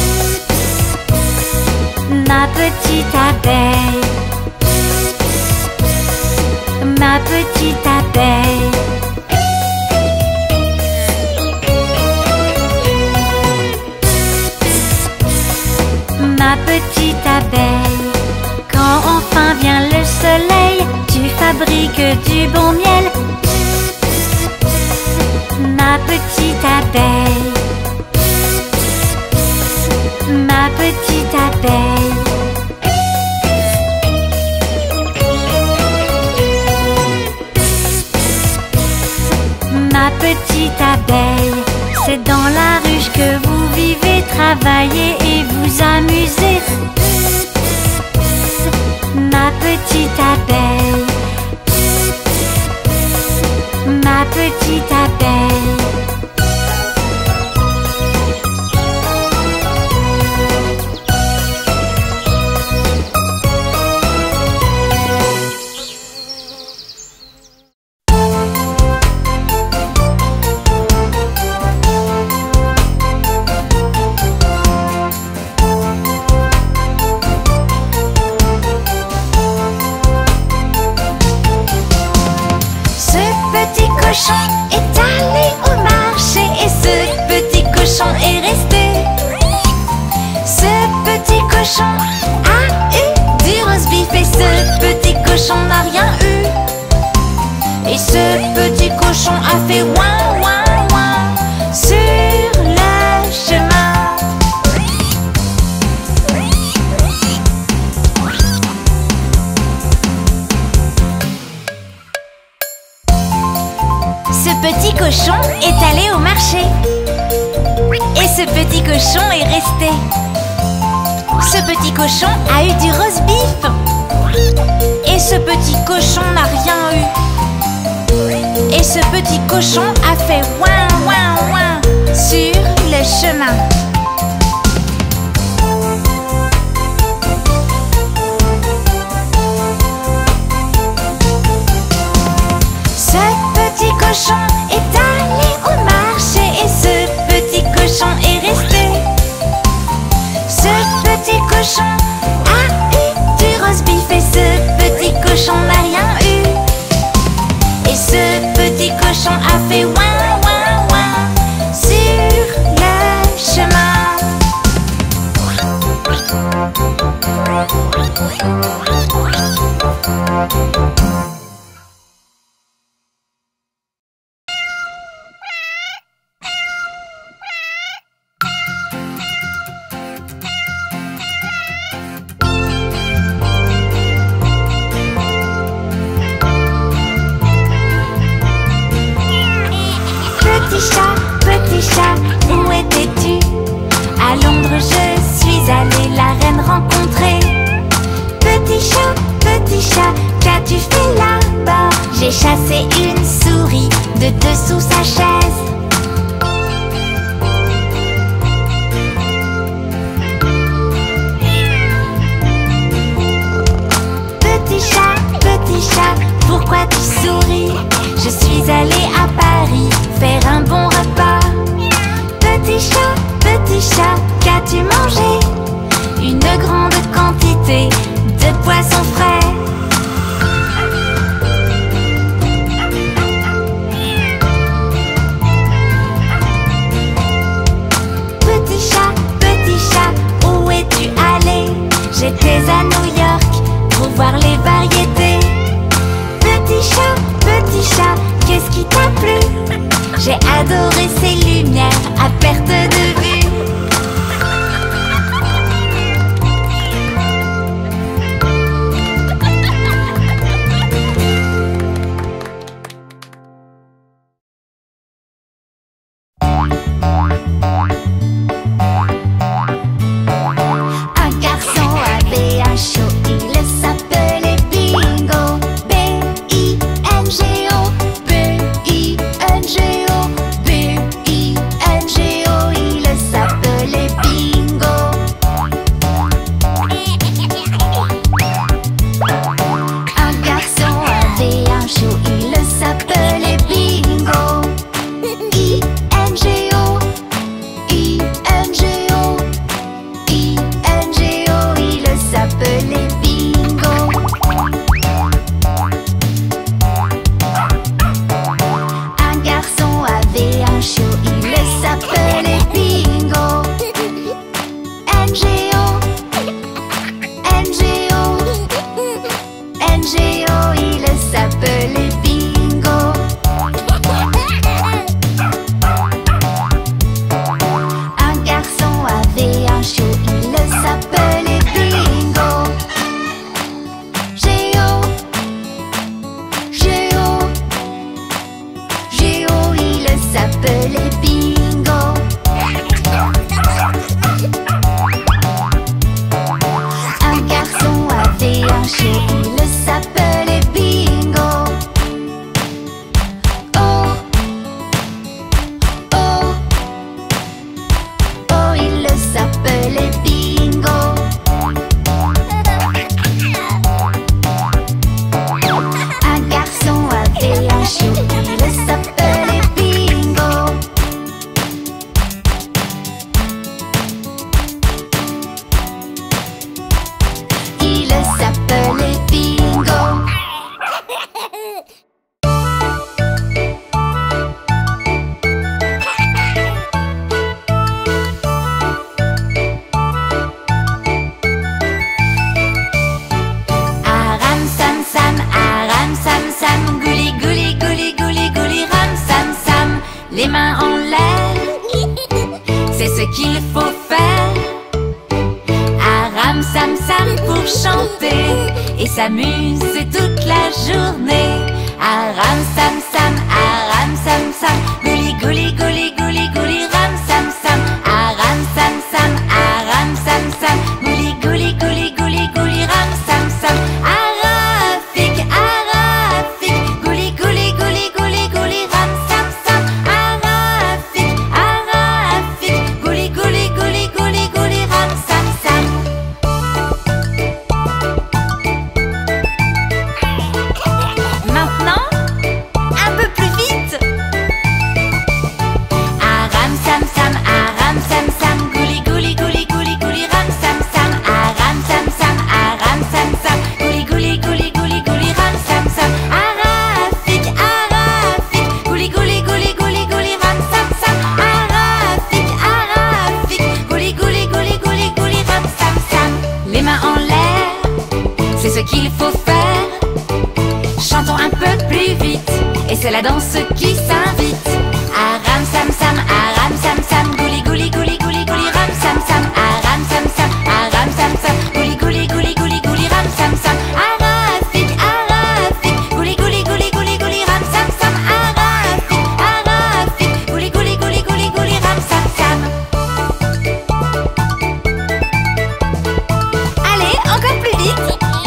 Ma petite abeille, ma petite abeille. Ma petite abeille, quand enfin vient le soleil, tu fabriques du bon miel. Ma petite abeille, ma petite abeille. Ma petite abeille, c'est dans la ruche que vous vivez, travaillez et vous amusez. Ma petite abeille, ma petite abeille. Est allé au marché et ce petit cochon est resté. Ce petit cochon a eu du roast beef et ce petit cochon n'a rien eu. Et ce petit cochon a fait ouin, ouin, ouin sur le chemin. Ce petit cochon est allé au marché. Et ce petit cochon est resté. Ce petit cochon a eu du roast beef. Et ce petit cochon n'a rien eu. Et ce petit cochon a fait ouin, ouin, ouin sur le chemin. Ce petit cochon est allé au marché et ce petit cochon est resté. Ce petit cochon a eu du roast beef et ce petit cochon n'a rien eu. Et ce petit cochon a fait ouin, ouin, ouin sur le chemin. Petit chat, où étais-tu? À Londres je suis allée la reine rencontrer. Petit chat, qu'as-tu fait là-bas? J'ai chassé une souris de dessous sa chaise. Petit chat, pourquoi tu souris? Je suis allée à Paris faire un bon repas. Petit chat, qu'as-tu mangé? Une grande quantité de poissons frais. Petit chat, où es-tu allé? J'étais à New York pour voir les variétés. Petit chat, qu'est-ce qui t'a plu? J'ai adoré ces lumières à perte de vue. Un garçon avait un chat, il s'appelait Bingo. B-I-N-G-O, B-I-N-G-O, B-I-N-G-O, il s'appelait Bingo. Un garçon avait un chat, il s'appelait Bingo. I-N-G-O, I-N-G-O, I-N-G-O, il s'appelait Bingo. Un garçon avait un chat, il s'appelait Bingo. N-G-O, N-G-O, N-G-O, il s'appelait Bingo. Un garçon avait un chat, il s'appelait Bingo. Géo, Géo, Géo, il s'appelait Bingo. Un garçon avait un chat, il s'appelait Bingo. Oh, oh, oh, il s'appelait Bingo. Un garçon avait un chat, il s'appelait Bingo. ce qu'il faut faire. Aram sam sam pour chanter et s'amuser toute la journée. Aram sam sam, gouli gouli gouli gouli gouli ram sam sam. Aram sam sam, gouli gouli gouli gouli gouli ram sam sam. Arafik, gouli gouli gouli gouli gouli ram sam sam. Arafik, gouli gouli gouli gouli gouli ram sam sam. Maintenant, un peu plus vite. Aram sam sam, gouli gouli gouli gouli gouli ram sam sam. Aram sam sam, gouli gouli gouli gouli gouli ram sam sam. Arafik, gouli gouli gouli gouli gouli ram sam sam. Arafik, gouli gouli gouli gouli gouli ram sam sam. Les mains en l'air, c'est ce qu'il faut faire. Chantons un peu plus vite, et c'est la danse qui s'invite. Aram sam sam, gouli gouli gouli gouli gouli ram sam sam. Aram sam sam, gouli gouli gouli gouli gouli ram sam sam. Arafik, gouli gouli gouli gouli gouli ram sam sam. Arafik, gouli gouli gouli gouli gouli ram sam sam. Allez, encore plus vite.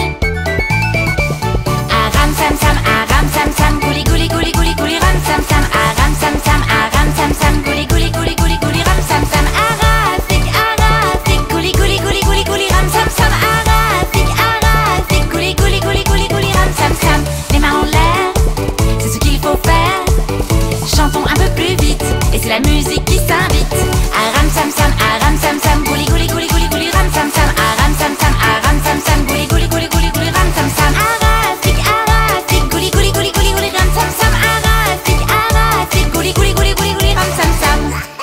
Aram sam sam, gouli gouli gouli gouli gouli ram sam sam. Aram sam sam, gouli gouli gouli gouli gouli ram sam sam. Arafik, gouli gouli gouli gouli gouli ram sam sam. Arafik, gouli gouli gouli gouli gouli ram sam sam. Les mains en l'air, c'est ce qu'il faut faire. Chantons un peu plus vite, et c'est la musique qui s'invite. Aram sam sam, gouli gouli gouli gouli gouli ram sam sam. Aram sam sam, gouli gouli gouli gouli gouli ram sam sam. Arafik, gouli gouli gouli gouli gouli ram sam sam. Arafik, gouli gouli gouli gouli gouli ram sam sam.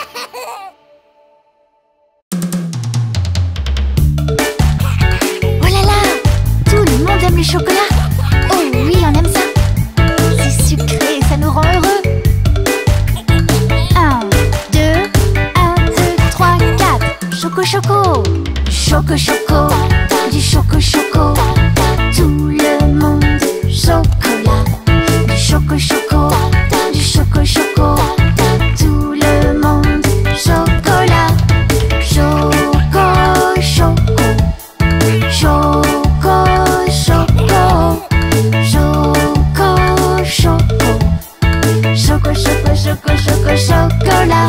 Oh là là, tout le monde aime le chocolat. Oh oui, on aime ça. C'est sucré, ça nous rend heureux. 1, 2, 3, 4. Choco choco, choco choco, du choco choco. Tout le monde chocolat. Du choco choco, du choco choco. Tout le monde chocolat. Choco choco, choco choco, choco choco. Choco choco choco choco chocolat.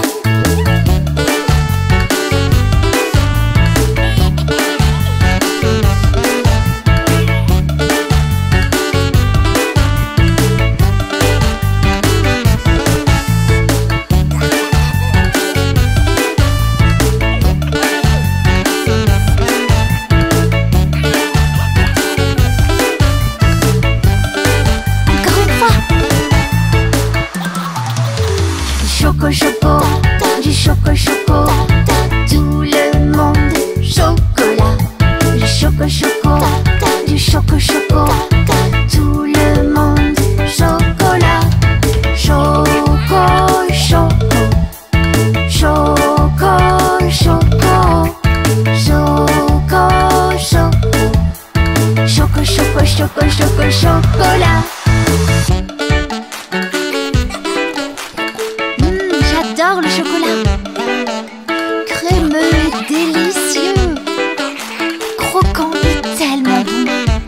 Encore une fois. Choco choco, du choco choco. Tout le monde chocolat. Du choco choco, du choco choco. Tout le monde chocolat. Choco choco, choco choco, choco choco. Choco choco choco choco chocolat. J'adore le chocolat. Crémeux et délicieux. Croquant et tellement bon.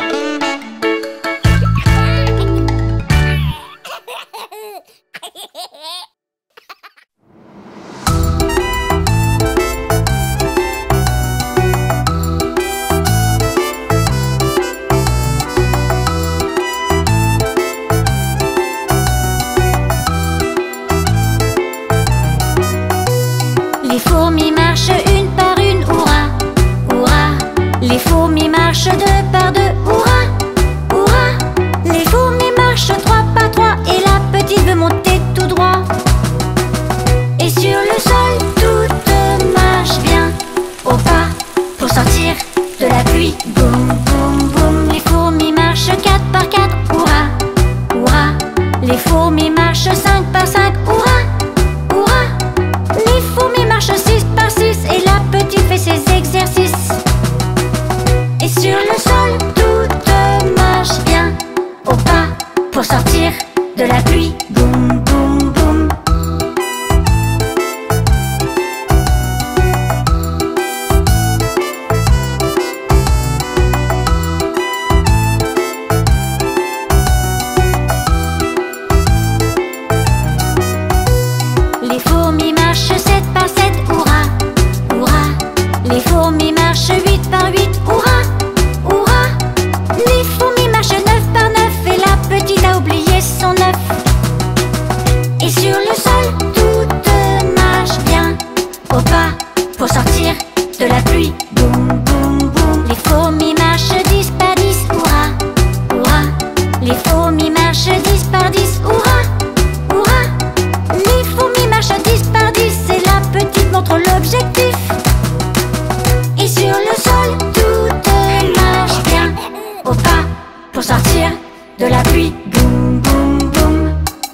Les fourmis marchent une par une, hurrah, hurrah. Les fourmis marchent deux par deux, hurrah, hurrah. Les fourmis marchent trois par trois et la petite veut monter tout droit. Et sur le sol, toutes marchent bien au pas pour sortir de la pluie. Boum, boum, boum. Les fourmis marchent quatre par quatre, hurrah, hurrah. Les fourmis marchent cinq par cinq, hurrah, hurrah. Les fourmis marchent 6 par 6, de la pluie. Boum, boum, boum.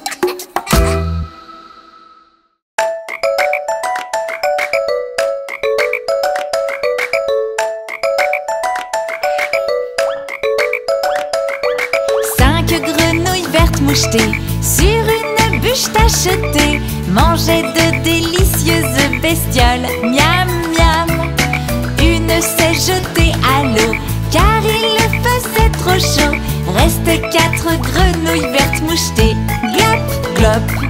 5 grenouilles vertes mouchetées sur une bûche tachetée mangeaient de délicieuses bestioles. Miam, miam. Une s'est jetée à l'eau car il faisait trop chaud. Restait 4 grenouilles vertes mouchetées. Glop, glop.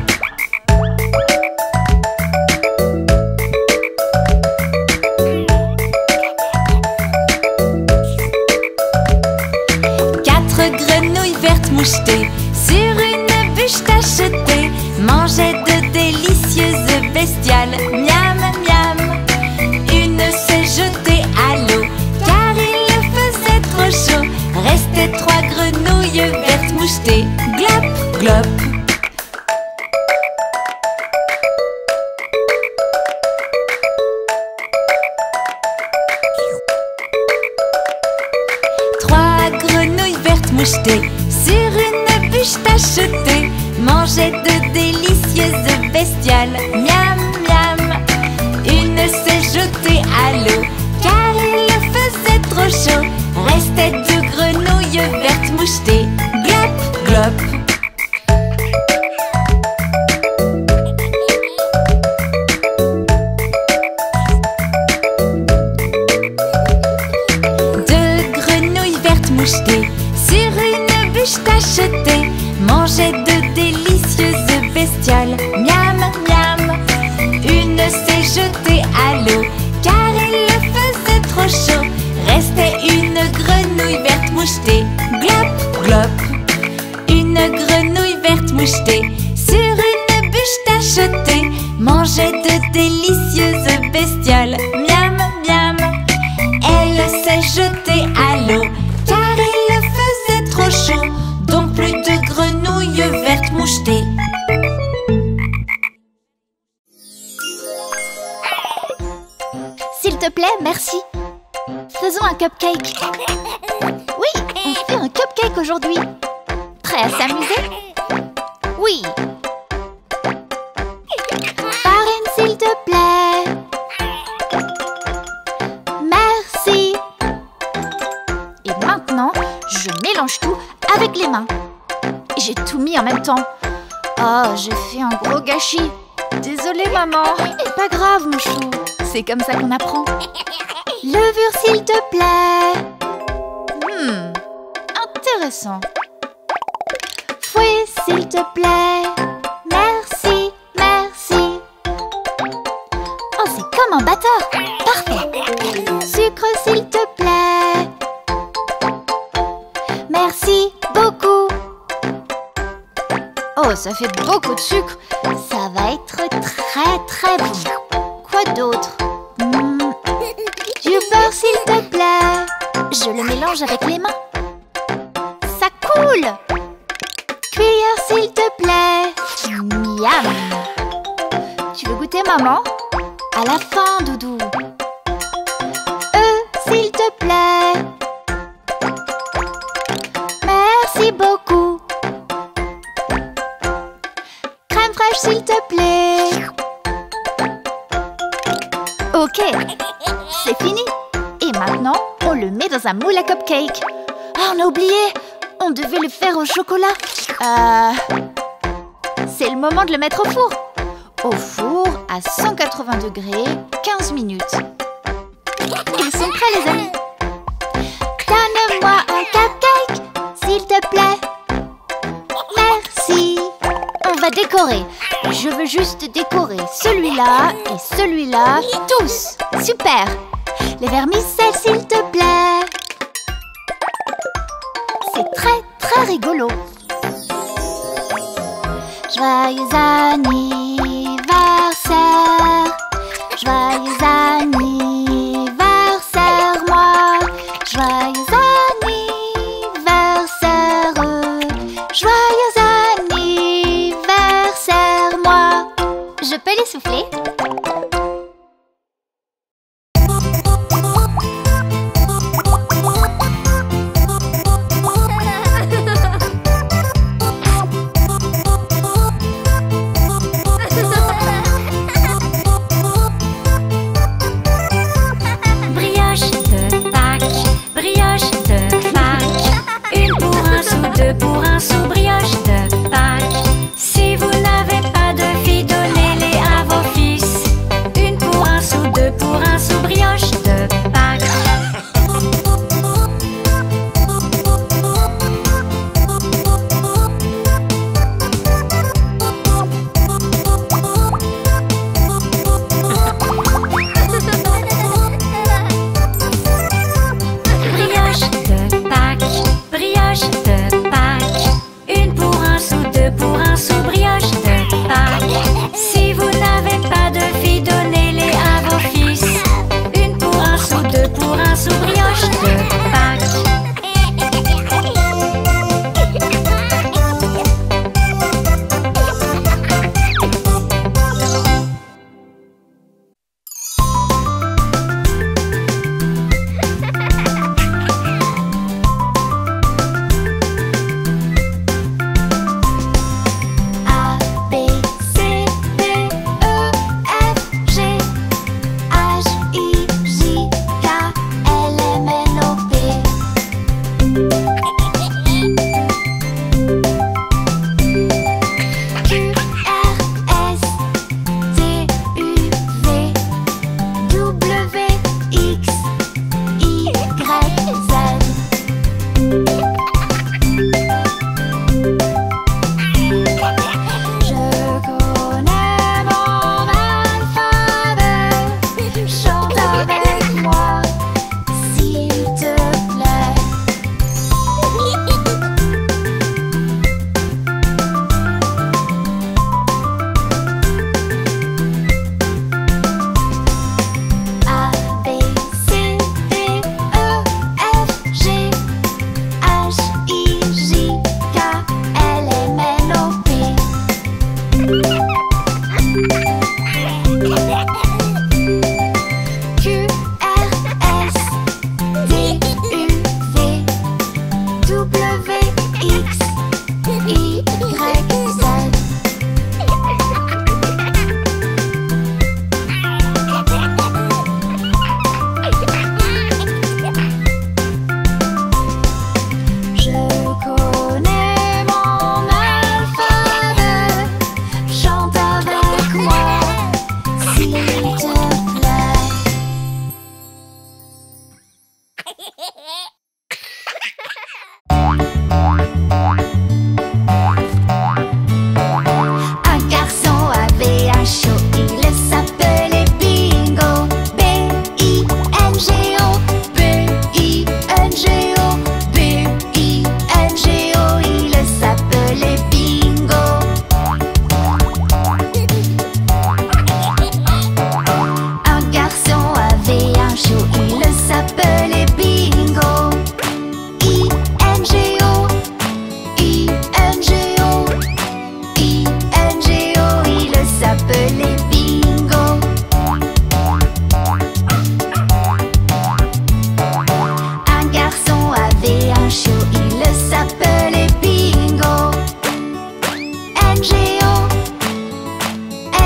Mouchetées sur une bûche tachetée mangeaient de délicieuses bestioles. Miam, miam. Une s'est jetée à l'eau car il faisait trop chaud. Restaient 3 grenouilles vertes mouchetées. Glop, glop. Mouchetées sur une bûche tachetée mangeaient de délicieuses bestioles. Miam, miam. Une s'est jetée à l'eau car il faisait trop chaud. Restaient 2 grenouilles vertes mouchetées. Glop, glop. Tachetée mangeait de délicieuses bestioles. Miam, miam. Une s'est jetée à l'eau car il faisait trop chaud. Restait une grenouille verte mouchetée. Glop, glop. Une grenouille verte mouchetée sur une bûche tachetée mangeait de délicieuses bestioles. Miam, miam. Elle s'est jetée à l'eau car il faisait trop chaud. Donc plus de grenouilles vertes mouchetées. S'il te plaît, merci. Faisons un cupcake. Oui, on fait un cupcake aujourd'hui. Prêt à s'amuser? Oui. Farine, s'il te plaît. Merci. Et maintenant, je mélange tout avec les mains. J'ai tout mis en même temps. Oh, j'ai fait un gros gâchis. Désolée, maman. Pas grave, mon chou. C'est comme ça qu'on apprend. Levure, s'il te plaît. Intéressant. Fouet, s'il te plaît. Merci, merci. Oh, c'est comme un batteur. Parfait. Sucre, s'il te plaît. Merci beaucoup. Oh, ça fait beaucoup de sucre. Ça va être très très bon. Quoi d'autre? Du beurre, s'il te plaît. Je le mélange avec les mains. Ça coule. Cuillère, s'il te plaît. Miam. Tu veux goûter, maman? À la fin, doudou. S'il te plaît. Merci beaucoup. Crème fraîche, s'il te plaît. Ok, c'est fini. Et maintenant, on le met dans un moule à cupcake. Ah, on a oublié. On devait le faire au chocolat. C'est le moment de le mettre au four. Au four à 180 degrés, 15 minutes. Ils sont prêts, les amis. Donne-moi un cupcake, s'il te plaît. Merci. On va décorer. Je veux juste décorer celui-là et celui-là, tous. Super. Les vermicelles, s'il te plaît. C'est très, très rigolo. Joyeux anniversaire. Joyeux anniversaire, moi. Joyeux anniversaire. Joyeux anniversaire, moi. Je peux les souffler?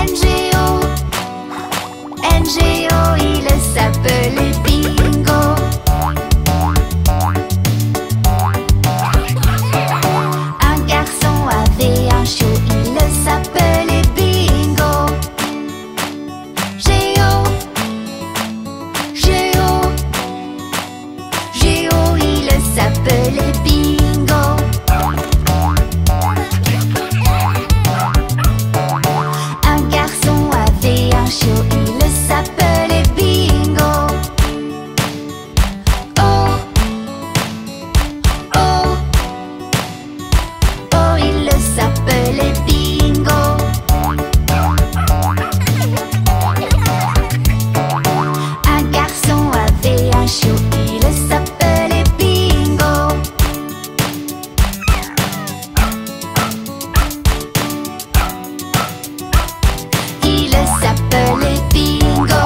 NGO, il s'appelait Bingo. Un garçon avait un chiot, il s'appelait Bingo. Géo, il s'appelait Bingo. Un garçon avait un chiot, il s'appelait Bingo. Oh, il s'appelait Bingo. Un garçon avait un chiot, il s'appelait Bingo. Il s'appelait Bingo.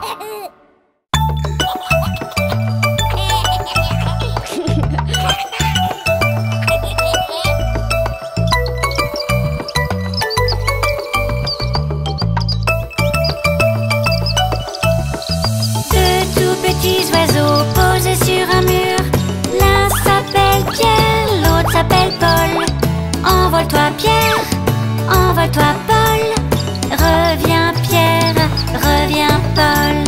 Deux tout petits oiseaux posés sur un mur. L'un s'appelle Pierre, l'autre s'appelle Paul. Envole-toi Pierre, envole-toi Paul. Reviens Pierre, reviens Paul.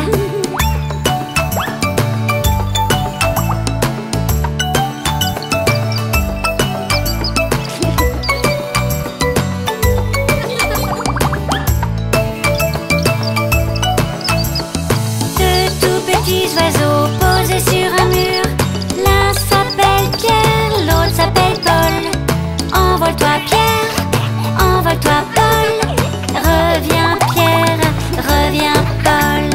Deux tout petits oiseaux posés sur un mur. L'un s'appelle Pierre, l'autre s'appelle Paul. Envole-toi Pierre, envole-toi Paul. Reviens Pierre, reviens Paul.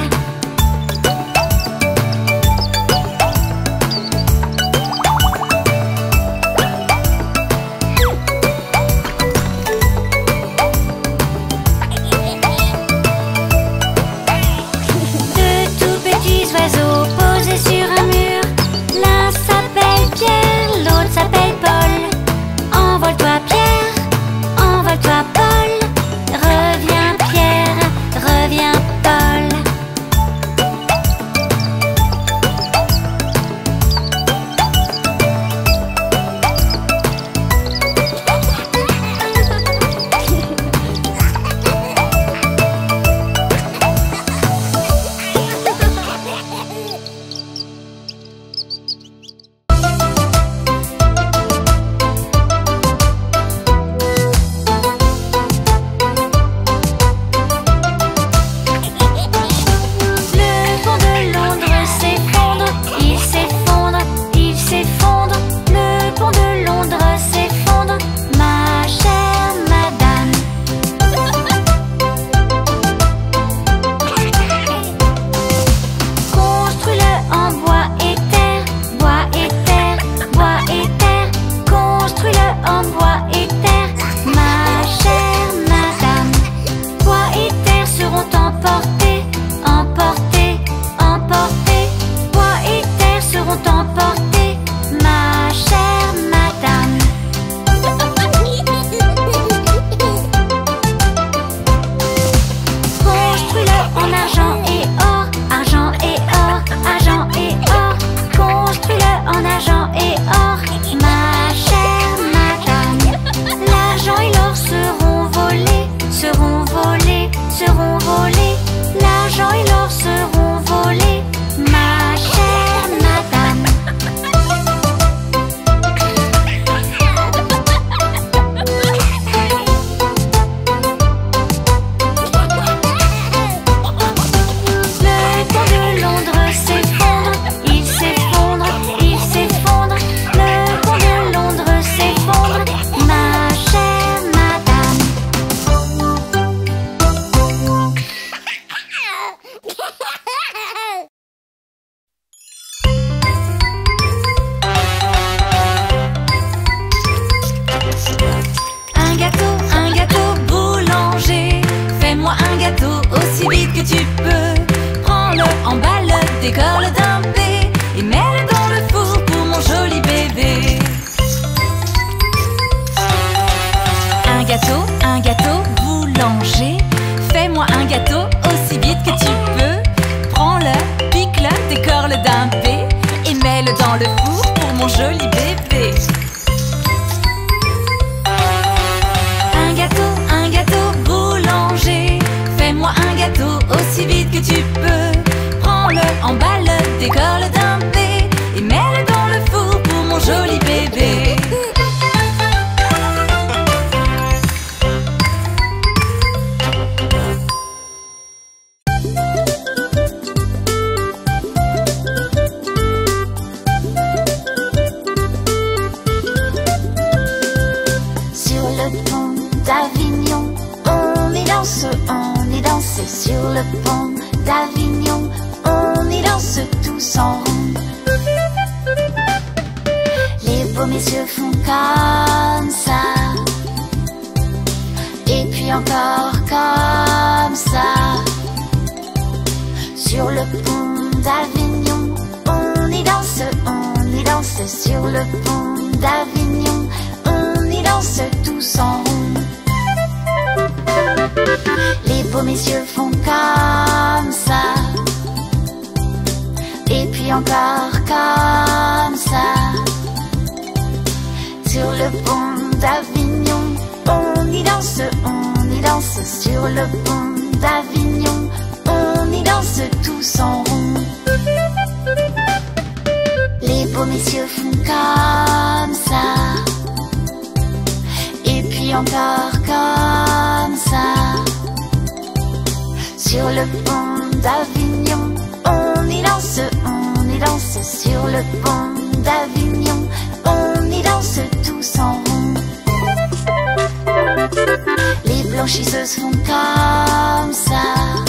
Deux tout petits oiseaux posés sur un mur. L'un s'appelle Pierre, l'autre s'appelle Paul. Envole-toi Pierre, envole-toi Paul. Reviens Pierre, reviens Paul. Le pont de Londres s'effondre, il s'effondre, il s'effondre. Le pont de Londres s'effondre, ma chère madame. Construis-le en bois et terre, bois et terre, bois et terre. Construis-le en bois et terre, ma chère madame. Bois et terre seront emportés, emportés, emportés. Bois et terre seront emportés, ma chère madame. Construis-le en argent et or, argent et or, argent et or. Construis-le en argent et or, ma chère madame. L'argent et l'or seront volés, seront volés, seront volés. L'argent et l'or seront volés, ma chère madame. Le pont de Londres s'effondre, il s'effondre, il s'effondre. Le pont de Londres s'effondre, ma chère madame. Un gâteau boulanger. Fais-moi un gâteau aussi vite que tu peux. Prends-le, emballe-le, décore-le d'un P et mets-le dans le four pour mon joli bébé. Un gâteau boulanger. Fais-moi Fais-moi un gâteau aussi vite que tu peux. Prends-le, pique-le, décore-le d'un P et mets-le dans le four pour mon joli bébé. Un gâteau boulanger. Fais-moi un gâteau aussi vite que tu peux. Prends-le, emballe-le, décore-le d'un P et mets-le dans le four pour mon joli bébé. Sur le pont d'Avignon, on y danse tous en rond. Les beaux messieurs font comme ça, et puis encore comme ça. Sur le pont d'Avignon, on y danse sur le pont d'Avignon, on y danse tous en rond. Les beaux messieurs font comme ça, et puis encore comme ça. Sur le pont d'Avignon, on y danse sur le pont d'Avignon, on y danse tous en rond. Les beaux messieurs font comme ça, et puis encore comme ça. Sur le pont d'Avignon, on y danse sur le pont d'Avignon, on y danse tous en rond. Les blanchisseuses font comme ça,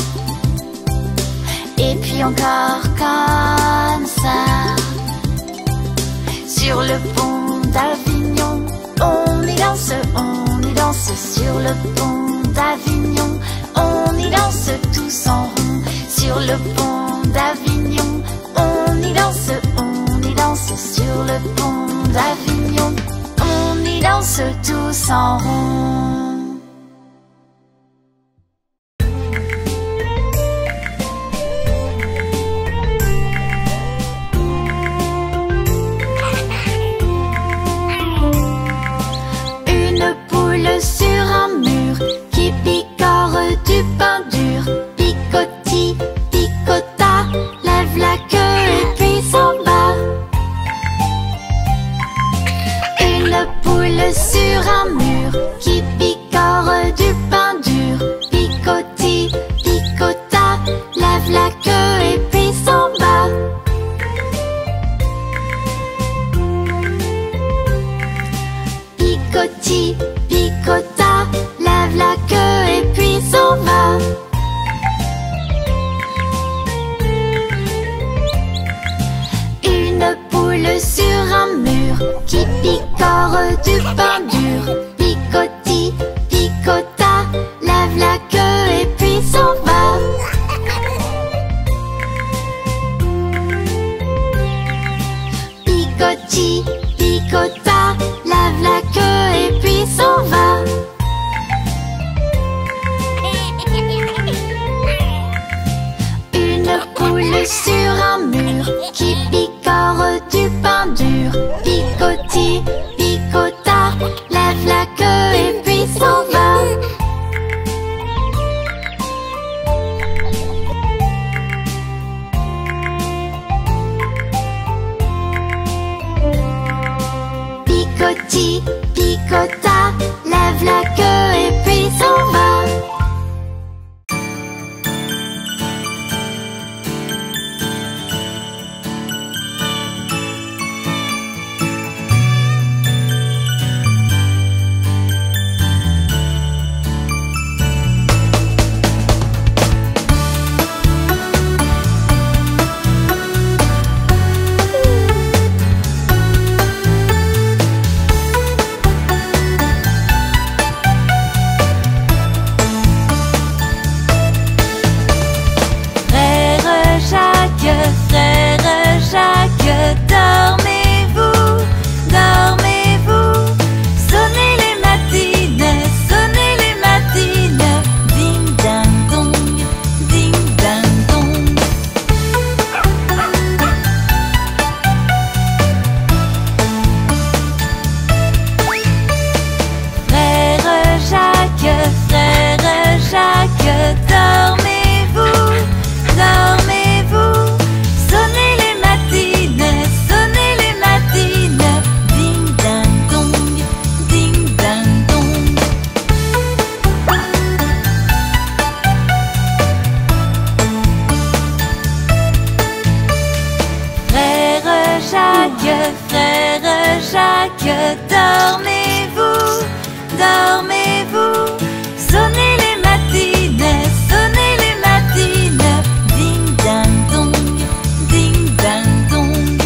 et puis encore comme ça. Sur le pont d'Avignon, on y danse sur le pont d'Avignon, on y danse tous en rond. Sur le pont d'Avignon, on y danse sur le pont d'Avignon, on y danse tous en rond. Une poule sur un mur qui picore du pain dur. Picoti, picota, lève la queue et puis s'en va. Une poule sur un mur qui picore du pain dur. Picoti, picota, lève la queue et puis s'en va. Picoti, picota, lève la queue et puis s'en va. Une poule sur un mur qui picore du pain dur. Picoti, picota, lève la queue et puis s'en va. Picoti, picota, lève la queue et puis s'en va. Une poule sur un mur qui picore du pain dur. Picoti, picota, lève la queue et puis s'en va. Picoti, picota, lève la queue et puis s'en va. frère Jacques, dormez-vous, dormez-vous. Sonnez les matines, ding ding dong, ding ding dong.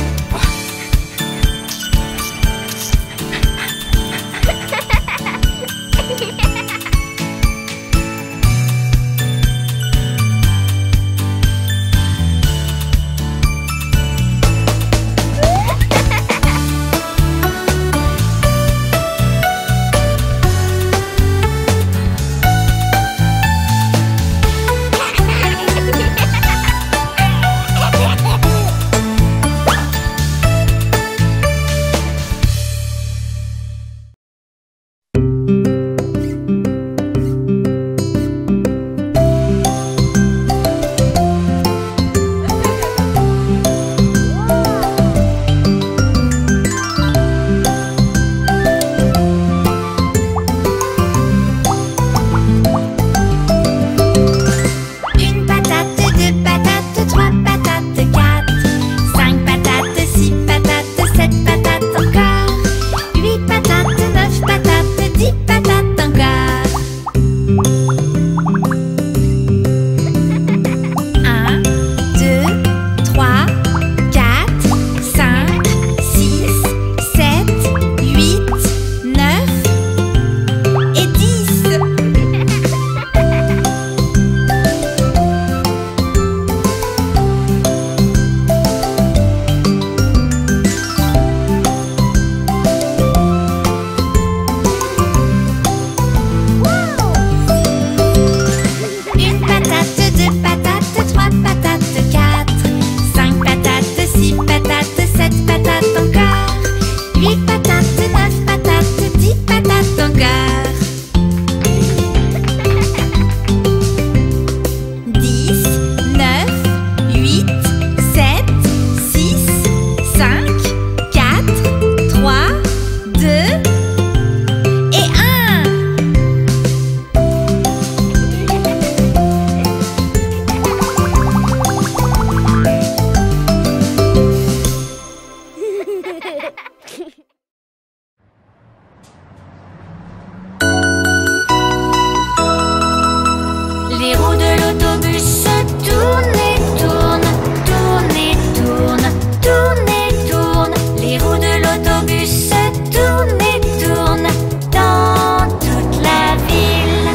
Les roues de l'autobus se tournent et tournent, tournent et tournent, tournent et tournent. Les roues de l'autobus se tournent et tournent dans toute la ville.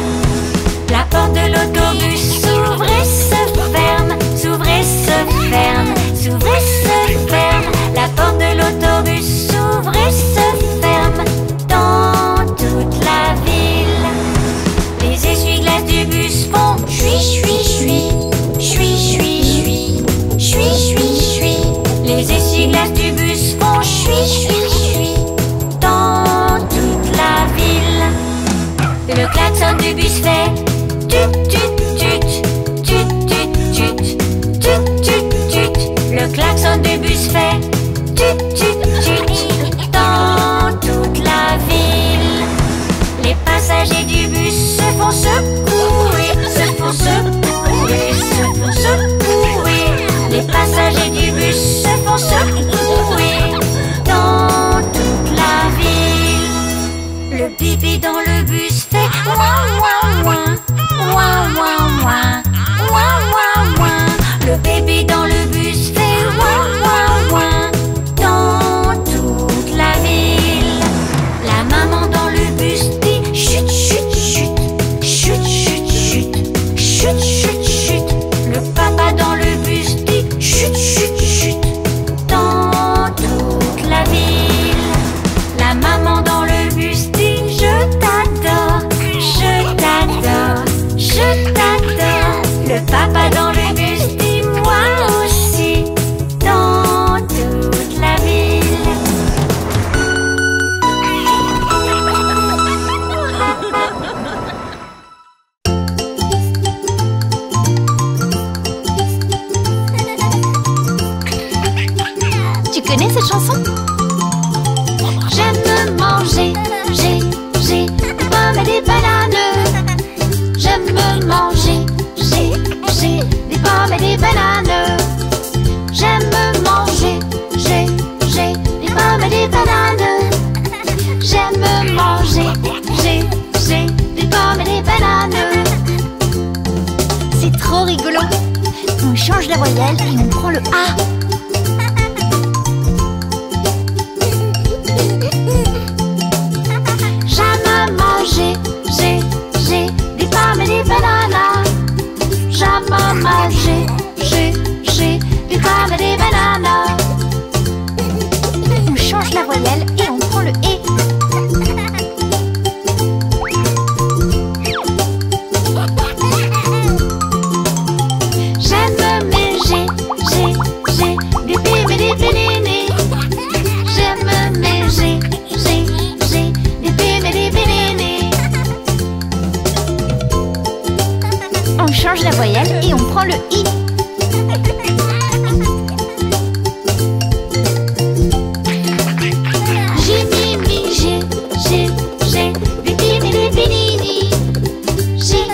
La porte de l'autobus s'ouvre et se ferme, s'ouvre et se ferme, s'ouvre et se ferme. La porte de l'autobus s'ouvre et se ferme dans toute la ville. Les essuie-glaces du bus font chui chui chui, chui chui chui, chui chui chui. Les essuie-glaces du bus font chui chui chui dans toute la ville. Le klaxon du bus fait tut tut tut, tut tut tut, tut tut tut. Le klaxon du bus fait tut tut tut dans toute la ville. Les passagers du bus se font secouer, se font secouer, se font secouer. Les passagers du bus se font secouer dans toute la ville. Le pipi dans le bus fait ouin ouin ouin, ouin ouin ouin, ouin ouin ouin. Le bébé dans le bus fait ouin ouin ouin dans toute la ville. La maman dans le bus dit chut chut chut, chut chut chut, chut chut chut. Le papa dans le bus dit chut chut chut dans toute la ville. La maman dans le bus dit je t'adore, je t'adore, je t'adore. Le papa dans le bus dit moi aussi dans toute la ville. Tu connais cette chanson? J'aime manger, j'ai des pommes et des bananes. J'aime manger, j'ai des pommes et des bananes. J'aime manger, j'ai des et des bananes. J'aime manger, j'ai des pommes et des bananes. C'est trop rigolo. On change la voyelle et on prend le A. J'aime manger, j'ai des pommes et des bananes. J'aime manger, j'ai des pommes et des bananes. On change la voyelle et on prend le E. J'aime mes j'ai des bim et des bénénés. J'aime mes j'ai des bim et des bénénés. On change la voyelle et on prend le I. J'ai des bim et des bénini. J'ai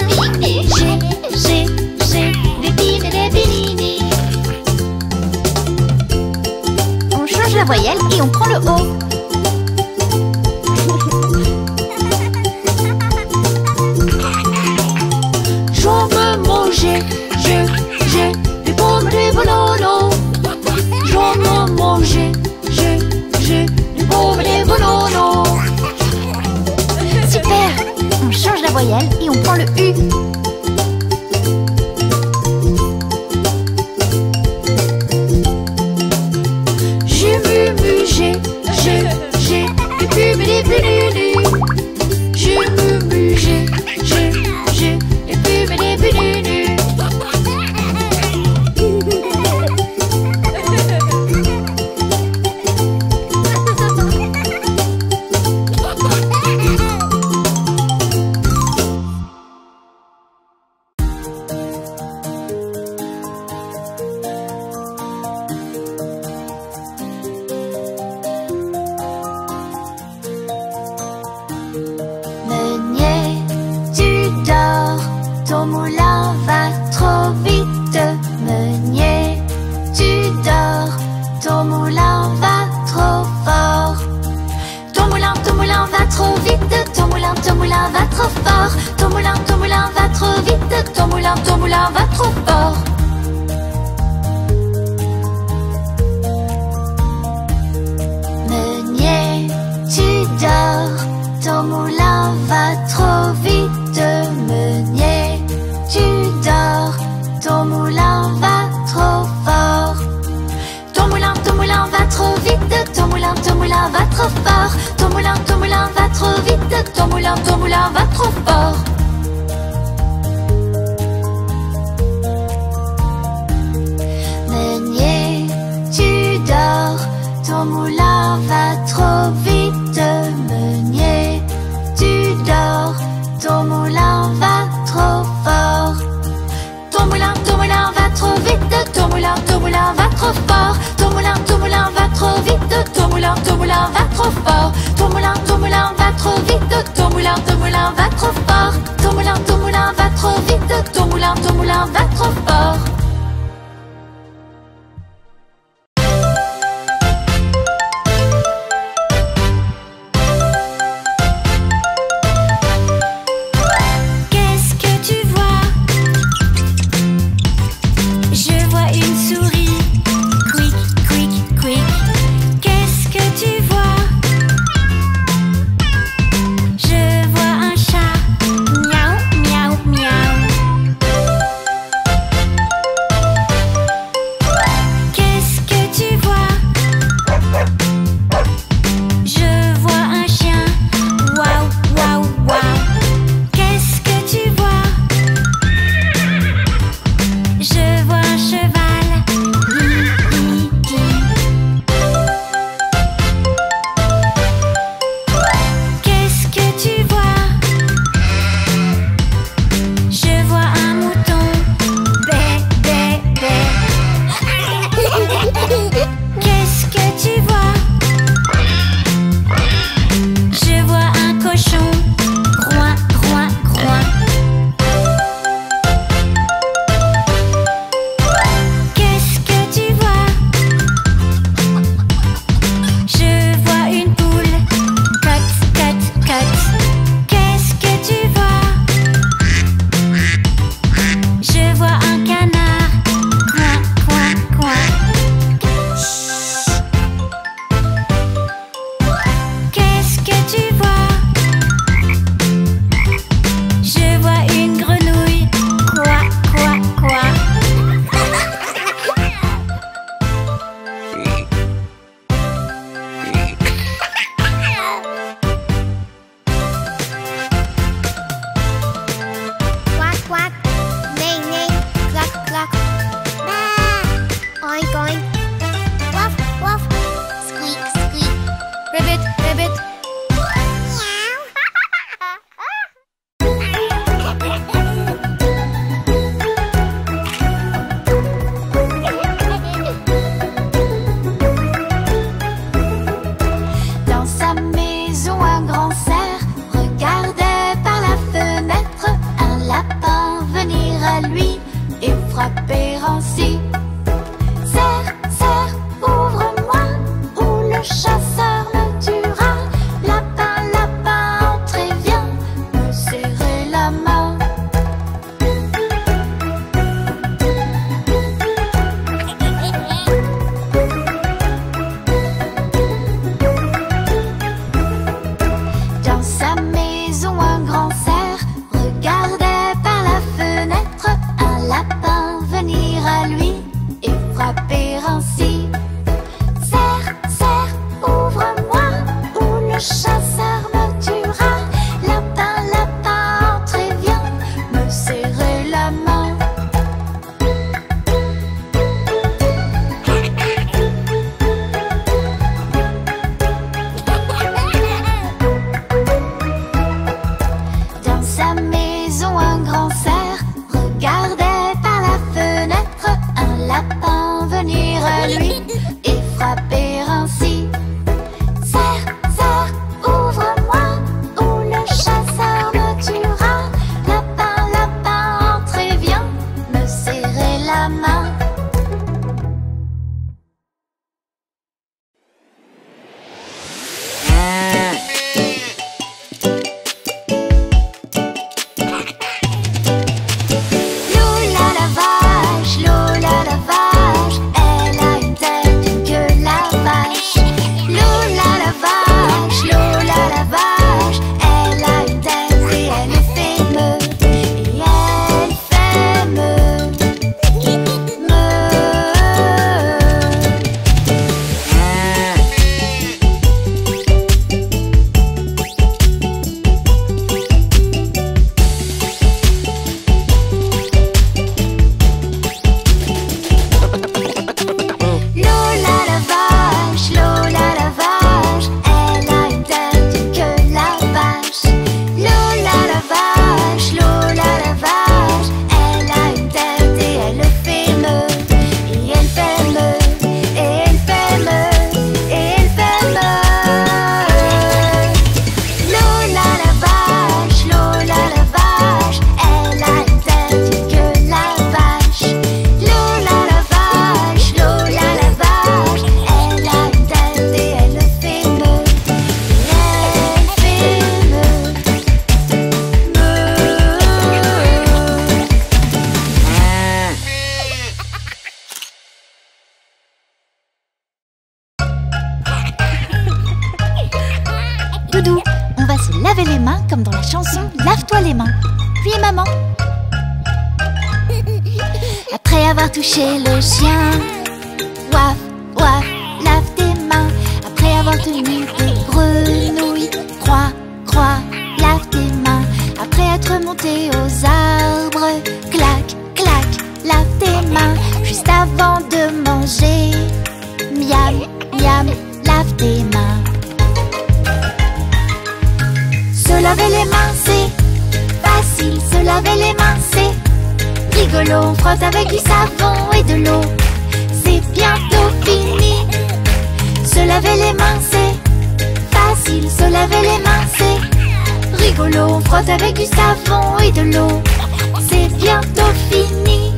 des bim et des bénini. On change la voyelle et on prend le O. J'aime manger, j'ai des pommes et des bananes. J'aime manger, j'ai des pommes et des bananes. Super! On change la voyelle et on prend le U. J'ai des pubs et des bénénis. J'ai des pubs et des bénénis. Ton moulin va trop vite, Meunier, tu dors. Ton moulin va trop fort. Ton moulin va trop vite. Ton moulin va trop fort. Ton moulin va trop vite. Ton moulin va trop fort. Meunier, tu dors. Ton moulin va trop vite, Meunier. Tu dors, ton moulin va trop fort. Ton moulin va trop vite. Ton moulin va trop fort. Ton moulin va trop vite. Ton moulin va trop fort. Meunier, tu dors. Ton moulin va trop vite. Meunier, tu dors. Ton moulin va trop fort. Ton moulin va trop vite. Ton moulin va trop fort. Ton moulin va trop vite. Ton moulin va trop fort. Ton moulin va trop vite. Ton moulin va trop fort. Ton moulin va trop vite. Ton moulin va trop fort. Qu'est-ce que tu vois? Je vois une souris. Quick, quick, quick. Qu'est-ce que tu vois? Je vois un chat. Miaou, miaou, miaou. frapper ainsi. Serre, serre, ouvre-moi, ou le chasseur me tuera. Lapin, lapin, entrez, viens me serrer la main. Dans sa maison, un grand cerf regardait par la fenêtre un lapin venir à lui et frapper ainsi. Serre, serre, ouvre-moi, ou le chasseur me tuera. Lapin, lapin, entrez, viens me serrer la main. Dans sa maison, un grand cerf regardait par la fenêtre un lapin venir à lui et frapper ainsi. Serre, serre, ouvre-moi, ou le chasseur me tuera. Lapin, lapin, entrez, viens me serrer la main. Lola la vache, elle a une tête, une queue la vache. Lola la vache, elle a une tête et elle fait me, et elle fait me. Doudou, on va se laver les mains comme dans la chanson Lave-toi les mains. Oui, maman. Après avoir touché le chien, ouaf, ouaf, lave tes mains. Après avoir tenu des grenouilles, croix, croix, lave tes mains. Après être monté aux arbres, clac, clac, lave tes mains. Juste avant de manger, miam, miam, lave tes mains. Se laver les mains, c'est facile. Se laver les mains, c'est rigolo. On frotte avec du savon et de l'eau. C'est bientôt fini. Se laver les mains, c'est facile. Se laver les mains, c'est rigolo. On frotte avec du savon et de l'eau. C'est bientôt fini.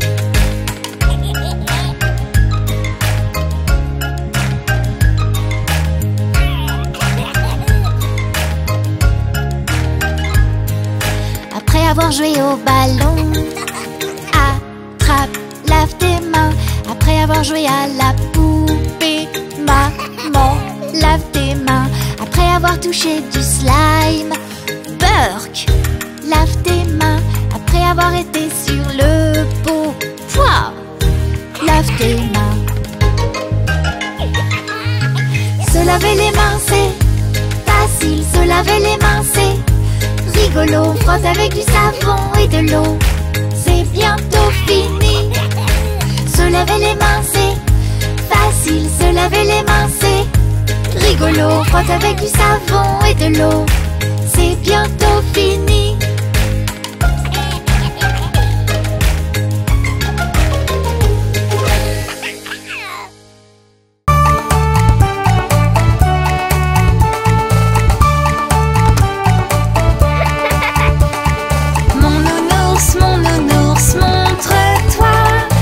Après avoir joué au ballon, attrape, lave tes mains. Après avoir joué à la poupée, maman, lave tes mains. Après avoir touché du slime, Burk, lave tes mains. Après avoir été sur le pot, pouah, lave tes mains. Se laver les mains, c'est facile. Se laver les mains, c'est rigolo. On frotte avec du savon et de l'eau. C'est bientôt fini. Se laver les mains, c'est facile. Se laver les mains, c'est rigolo. On frotte avec du savon et de l'eau. C'est bientôt fini. Mon nounours, montre-toi.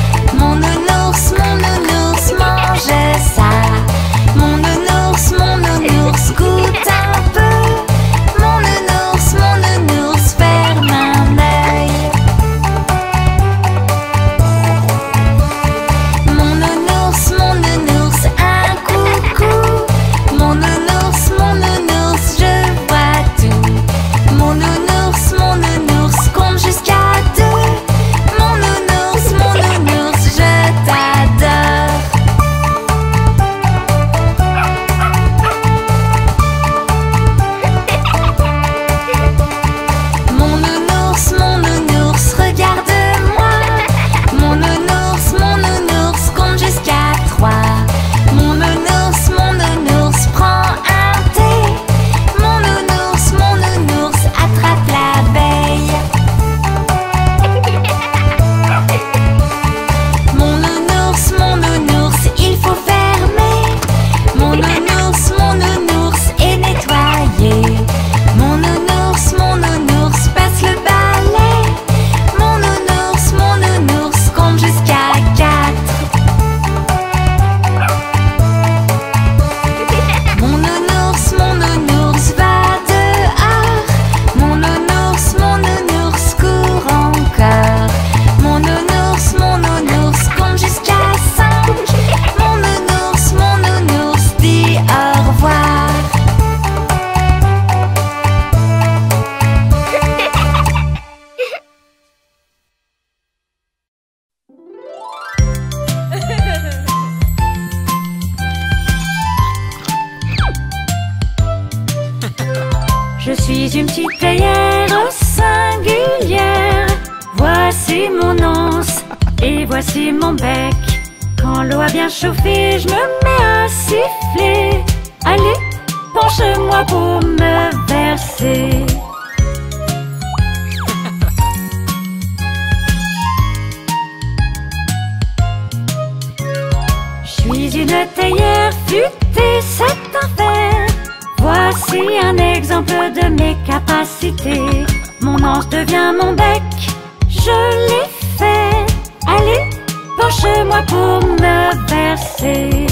Je suis une petite théière singulière. Voici mon anse et voici mon bec. Quand l'eau a bien chauffé, je me mets à siffler. Allez, penche-moi pour me verser. Je suis une théière futée, c'est un fait. Voici un exemple de mes capacités. Mon anse devient mon bec, je l'ai fait. Allez, penche-moi pour me verser.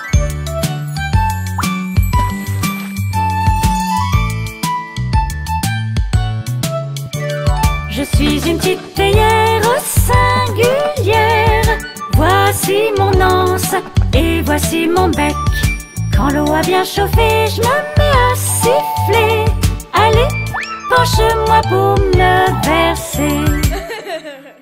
Je suis une petite théière singulière. Voici mon anse et voici mon bec. Quand l'eau a bien chauffé, je me mets à siffler. Allez, penche-moi pour me verser.